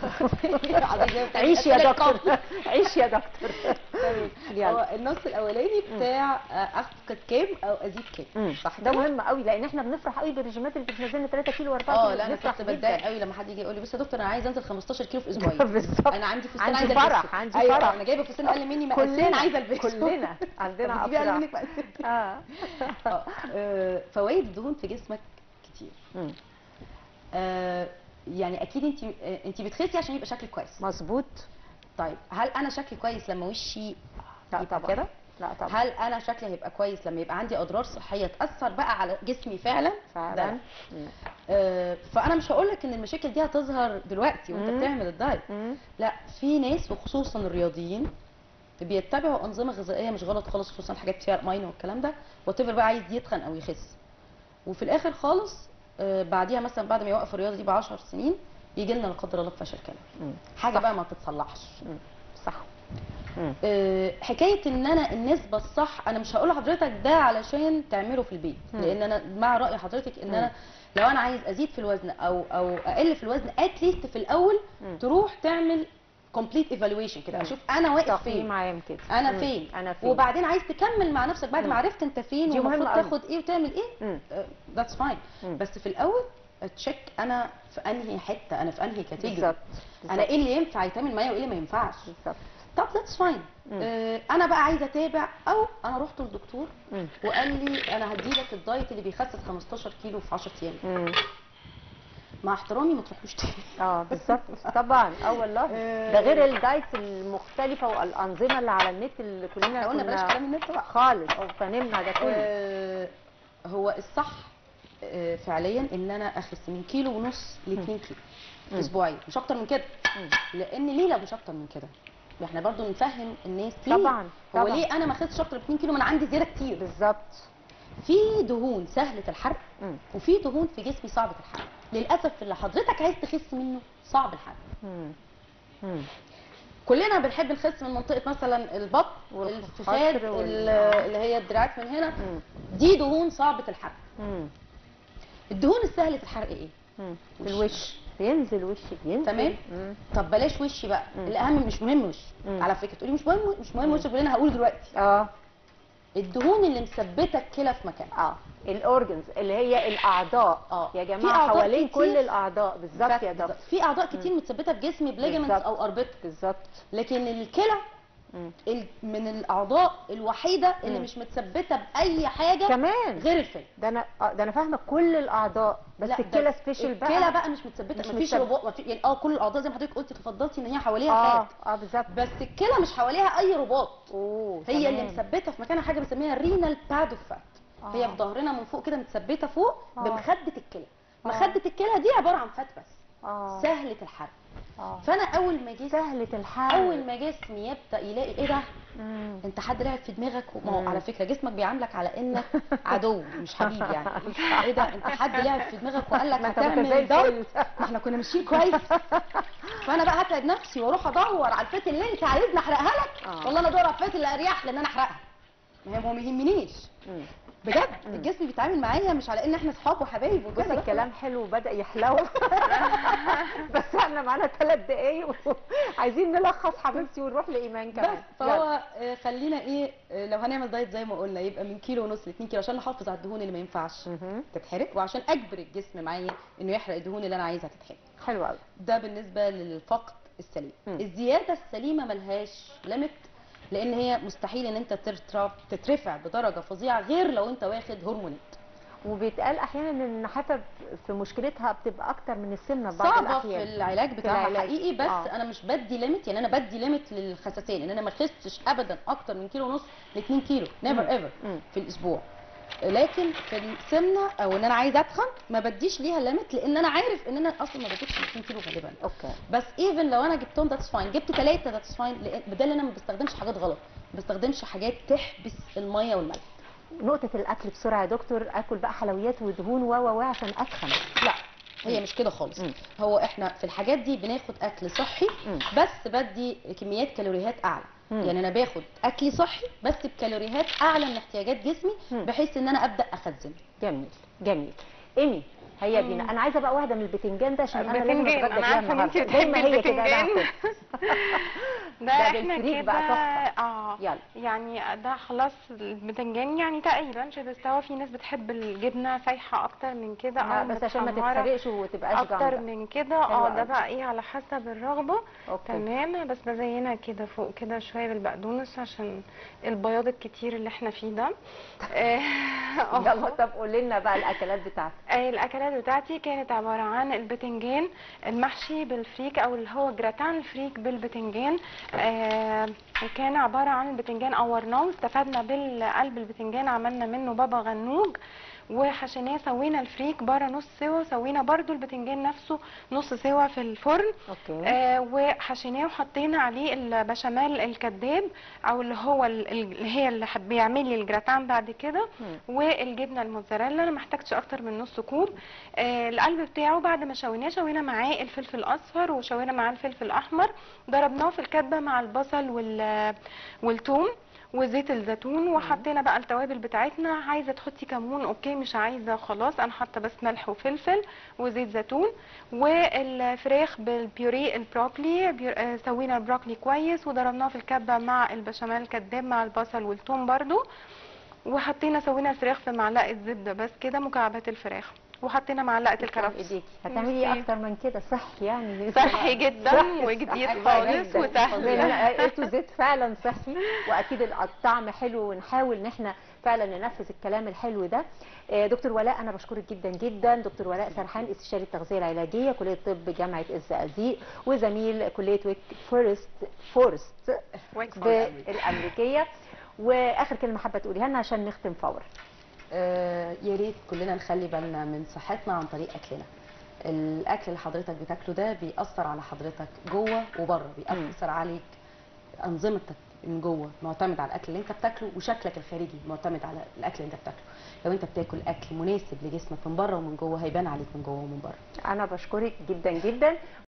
عيش يا دكتور، عيش يا دكتور. يلا. هو النص الاولاني بتاع آه، افقد كام او ازيد كام، مم. صح ده كده؟ مهم قوي، لان احنا بنفرح قوي بالرجيمات اللي بتنزلنا ثلاثة كيلو و4 كيلو. اه لا انا بنفرح كنت جداً. بتضايق قوي لما حد يجي يقول لي بص يا دكتور انا عايز انزل خمستاشر كيلو في اسبوعين. بالظبط. انا عندي فستان عندي عايزه فرح، البسه. عندي أيوة، فرح. انا جايبه فستان اقل مني مقاسين كلنا عايزه البسه. كلنا عندنا طب تجيبي اقل افراح. منك مقاسين. اه آه، آه، فوائد الدهون في جسمك كتير. مم. آه، يعني اكيد انت انت بتخسي عشان يبقى شكلك كويس. مظبوط. طيب هل انا شكلي كويس لما وشي لا يبقى طبعا كده؟ لا طبعا هل انا شكلي هيبقى كويس لما يبقى عندي اضرار صحيه تاثر بقى على جسمي فعلا؟ ده فعلا. لا. آه، فانا مش هقول لك ان المشاكل دي هتظهر دلوقتي وانت مم. بتعمل الدايت. مم. لا، في ناس وخصوصا الرياضيين بيتبعوا انظمه غذائيه مش غلط خالص، خصوصا حاجات فيها ماينه والكلام ده، وتفر بقى عايز يتخن او يخس، وفي الاخر خالص آه، بعديها مثلا بعد ما يوقف الرياضه دي ب عشر سنين يجي لنا لا قدر الله فشل كلوي، مم. حاجه صح. بقى ما تتصلحش. مم. صح. مم. آه، حكايه ان انا النسبه الصح انا مش هقول لحضرتك ده علشان تعمله في البيت، مم. لان انا مع راي حضرتك ان مم. انا لو انا عايز ازيد في الوزن او او اقل في الوزن اتليست في الاول مم. تروح تعمل كومبليت ايفالويشن كده، اشوف انا واقف فين، تقييم عام كده. انا مم. فين انا فين وبعدين عايز تكمل مع نفسك بعد مم. ما عرفت انت فين دي والمفروض مهمة أوي. تاخد ايه وتعمل ايه. ذاتس فاين. بس في الاول تشيك انا في انهي حته، انا في انهي كاتيجوري، بالظبط انا ايه اللي ينفع يتعمل معايا وايه اللي ما ينفعش. بالظبط. طب ذاتس فاين. آه انا بقى عايزه اتابع، او انا رحت للدكتور مم. وقال لي انا هديلك الدايت اللي بيخسس خمستاشر كيلو في عشرة ايام. مم. مع احترامي ما تروحوش تاني. اه بالظبط طبعا. اه والله ده غير الدايت المختلفه والانظمه اللي على النت اللي كلنا احنا قلنا بلاش كنا كلام النت بقى خالص او فنمنا ده كله. آه هو الصح آه فعليا ان انا اخس من كيلو ونص ل اتنين كيلو مم. اسبوعيا، مش اكتر من كده. مم. لان ليه لا مش اكتر من كده؟ احنا برضو نفهم الناس ليه. طبعا هو طبعا. ليه انا ما اخدتش اكتر من اتنين كيلو؟ ما انا عندي زياده كتير. بالظبط. في دهون سهله الحرق مم. وفي دهون في جسمي صعبه الحرق. للاسف اللي حضرتك عايز تخس منه صعب الحرق. مم. مم. كلنا بنحب نخس من منطقه مثلا البطن والفخاد والخصر وال- اللي هي الدراعات من هنا. مم. دي دهون صعبه الحرق. مم. الدهون السهله الحرق ايه؟ مم. في الوش بينزل وشي بينزل. تمام. مم. طب بلاش وشي بقى، مم. الاهم مش مهم وشي. مم. على فكره تقولي مش مهم مش مهم وشك، انا هقول دلوقتي اه الدهون اللي مثبته الكلى في مكانها. اه الاورجنز اللي هي الاعضاء. اه يا في جماعه أعضاء حوالين كتير. كل الاعضاء. بالظبط بس يا بالظبط. دكتور. في اعضاء كتير متثبته في جسمي بليجمنتس بالظبط. او اربطه، بالظبط. لكن الكلى مم. ال- من الاعضاء الوحيده اللي مم. مش متثبته باي حاجه كمان غير الفم. ده انا آه، ده انا فاهمه كل الاعضاء بس لا، الكلى ده سبيشال بقى. الكلى بقى مش متثبته، مش مفيش متثبتة. رباط مفيش يعني اه كل الاعضاء زي ما حضرتك قلتي تفضلتي ان هي حواليها اه فات، اه بالظبط. بس الكلى مش حواليها اي رباط. اوه هي تمام. اللي مثبته في مكانها حاجه بنسميها رينال باد اوف فات. آه. هي في ظهرنا من فوق كده متثبته فوق آه. بمخده الكلى. آه. مخده الكلى دي عباره عن فات بس، اه سهله الحرق. اه فانا اول ما جسمي سهله الحال. اول ما جسمي يبدا يلاقي ايه ده، مم. انت حد لعب في دماغك. ما هو مم. على فكره جسمك بيعاملك على انك عدو مش حبيب يعني. ايه ده انت حد لعب في دماغك وقال لك ما انت كنت زي هتعمل ده، الفل. ما احنا كنا ماشيين كويس. فانا بقى هتعب نفسي واروح ادور على الفات اللي انت عايزني احرقها لك. آه. والله انا ادور على الفات اللي اريح لان انا احرقها. ما هي هو ما يهمنيش مم. بجد. الجسم بيتعامل معايا مش على ان احنا اصحاب وحبايب بص وكده. الكلام حلو وبدا يحلو. بس احنا معانا ثلاث دقايق عايزين نلخص حبيبتي ونروح لايمان كمان. بس فهو آه، خلينا ايه آه، لو هنعمل دايت زي ما قلنا يبقى من كيلو ونص ل اتنين كيلو عشان نحافظ على الدهون اللي ما ينفعش مهم. تتحرق، وعشان اجبر الجسم معايا انه يحرق الدهون اللي انا عايزها تتحرق. حلو قوي. ده بالنسبه للفقد السليم. مم. الزياده السليمه ملهاش ليميت، لان هي مستحيل ان انت ترترف- تترفع بدرجه فظيعه غير لو انت واخد هرمونات. وبيتقال احيانا ان النحافه في مشكلتها بتبقى اكتر من السمنه في بعض صعبه في الاحيان. العلاج بتاعها العلاج. حقيقي، بس آه. انا مش بدي ليميت. يعني انا بدي ليميت للخسسان ان انا ما خستش ابدا اكتر من كيلو ونص ل اتنين كيلو نيفر مم. ايفر مم. في الاسبوع. لكن في السمنه او ان انا عايزه اتخن ما بديش ليها ليميت، لان انا عارف ان انا اصلا ما بديش اتنين كيلو غالبا. اوكي. بس ايفن لو انا جبتهم ذاتس فاين، جبت ثلاثه ذاتس فاين، بدل انا ما بستخدمش حاجات غلط، ما بستخدمش حاجات تحبس الميه والملح. نقطه الاكل بسرعه يا دكتور، اكل بقى حلويات ودهون و و و عشان اتخن؟ لا هي مش كده خالص. مم. هو احنا في الحاجات دي بناخد اكل صحي مم. بس بدي كميات كالوريات اعلى. مم. يعني انا باخد اكلي صحي بس بكالوريات اعلى من احتياجات جسمي، مم. بحيث ان انا ابدا اخزن. جميل جميل. ايمي هيا بينا، انا عايزه بقى واحده من البتنجان ده عشان انا لازم البتنجان، اتغدى انا بيها عارفه ان انت النهارده زي ما بتحبي هي كده. انا البتنجان. هاخد. ده ده احنا بالفريك كده بقى تحفة. اه يلا. يعني ده خلاص البتنجان يعني تقريبا شبه استوى. في ناس بتحب الجبنه سايحه اكتر من كده لا، او بس عشان ما متحمرة تتحرقش وتبقاش اكتر جامده. من كده. حلو اه ده أوي. بقى ايه على حسب الرغبه. اوكي. تمام. بس بزينها كده فوق كده شويه بالبقدونس عشان البياض الكتير اللي احنا فيه ده. آه، يلا طب قولي لنا بقى الاكلات بتاعتك. آه، الاكلات بتاعتي كانت عباره عن البتنجان المحشي بالفريك او اللي هو جراتان الفريك بالبتنجان. آه، وكان عباره عن البتنجان قورناه واستفدنا بالقلب البتنجان، عملنا منه بابا غنوج وحشيناه. سوينا الفريك بره نص سوا، سوينا برده البتنجان نفسه نص سوا في الفرن. اوكي. آه وحشيناه وحطينا عليه البشاميل الكداب او اللي هو ال- اللي هي اللي حب- بيعمل لي الجراتان بعد كده، مم. والجبنه الموتزاريلا. انا ما احتاجتش اكتر من نص كوب. آه القلب بتاعه بعد ما شويناه شوينا معاه الفلفل الاصفر وشوينا معاه الفلفل الاحمر، ضربناه في الكبه مع البصل وال والثوم، وزيت الزيتون، وحطينا بقى التوابل بتاعتنا. عايزه تحطي كمون اوكي، مش عايزه خلاص. انا حاطه بس ملح وفلفل وزيت زيتون. والفراخ بالبيوري البروكلي، بيو- آه، سوينا البروكلي كويس وضربناه في الكبه مع البشاميل الكداب مع البصل والثوم برضو. وحطينا سوينا الفراخ في معلقه زبده بس كده، مكعبات الفراخ، وحطينا معلقه تسلم الكرفس. ايديكي. هتعملي ايه ميرسي. اكتر من كده؟ صحي يعني. صحي جدا صحي، وجديد صحي خالص جداً. وسهل. ايه تو زيت فعلا صحي، واكيد الطعم حلو، ونحاول ان احنا فعلا ننفذ الكلام الحلو ده. آه، دكتور ولاء انا بشكرك جدا جدا. دكتور ولاء سرحان، استشاري التغذيه العلاجيه، كليه طب جامعه الزقازيق، وزميل كليه ويك فورست فورست ويك فورست. بالامريكيه. واخر كلمه حابه تقوليها لنا عشان نختم فورا. آه، يا ريت كلنا نخلي بالنا من صحتنا عن طريق اكلنا. الاكل اللي حضرتك بتاكله ده بيأثر على حضرتك جوه وبره، بيأثر عليك انظمتك من جوه معتمد على الاكل اللي انت بتاكله، وشكلك الخارجي معتمد على الاكل اللي انت بتاكله. لو انت بتاكل اكل مناسب لجسمك من بره ومن جوه، هيبان عليك من جوه ومن بره. انا بشكرك جدا جدا.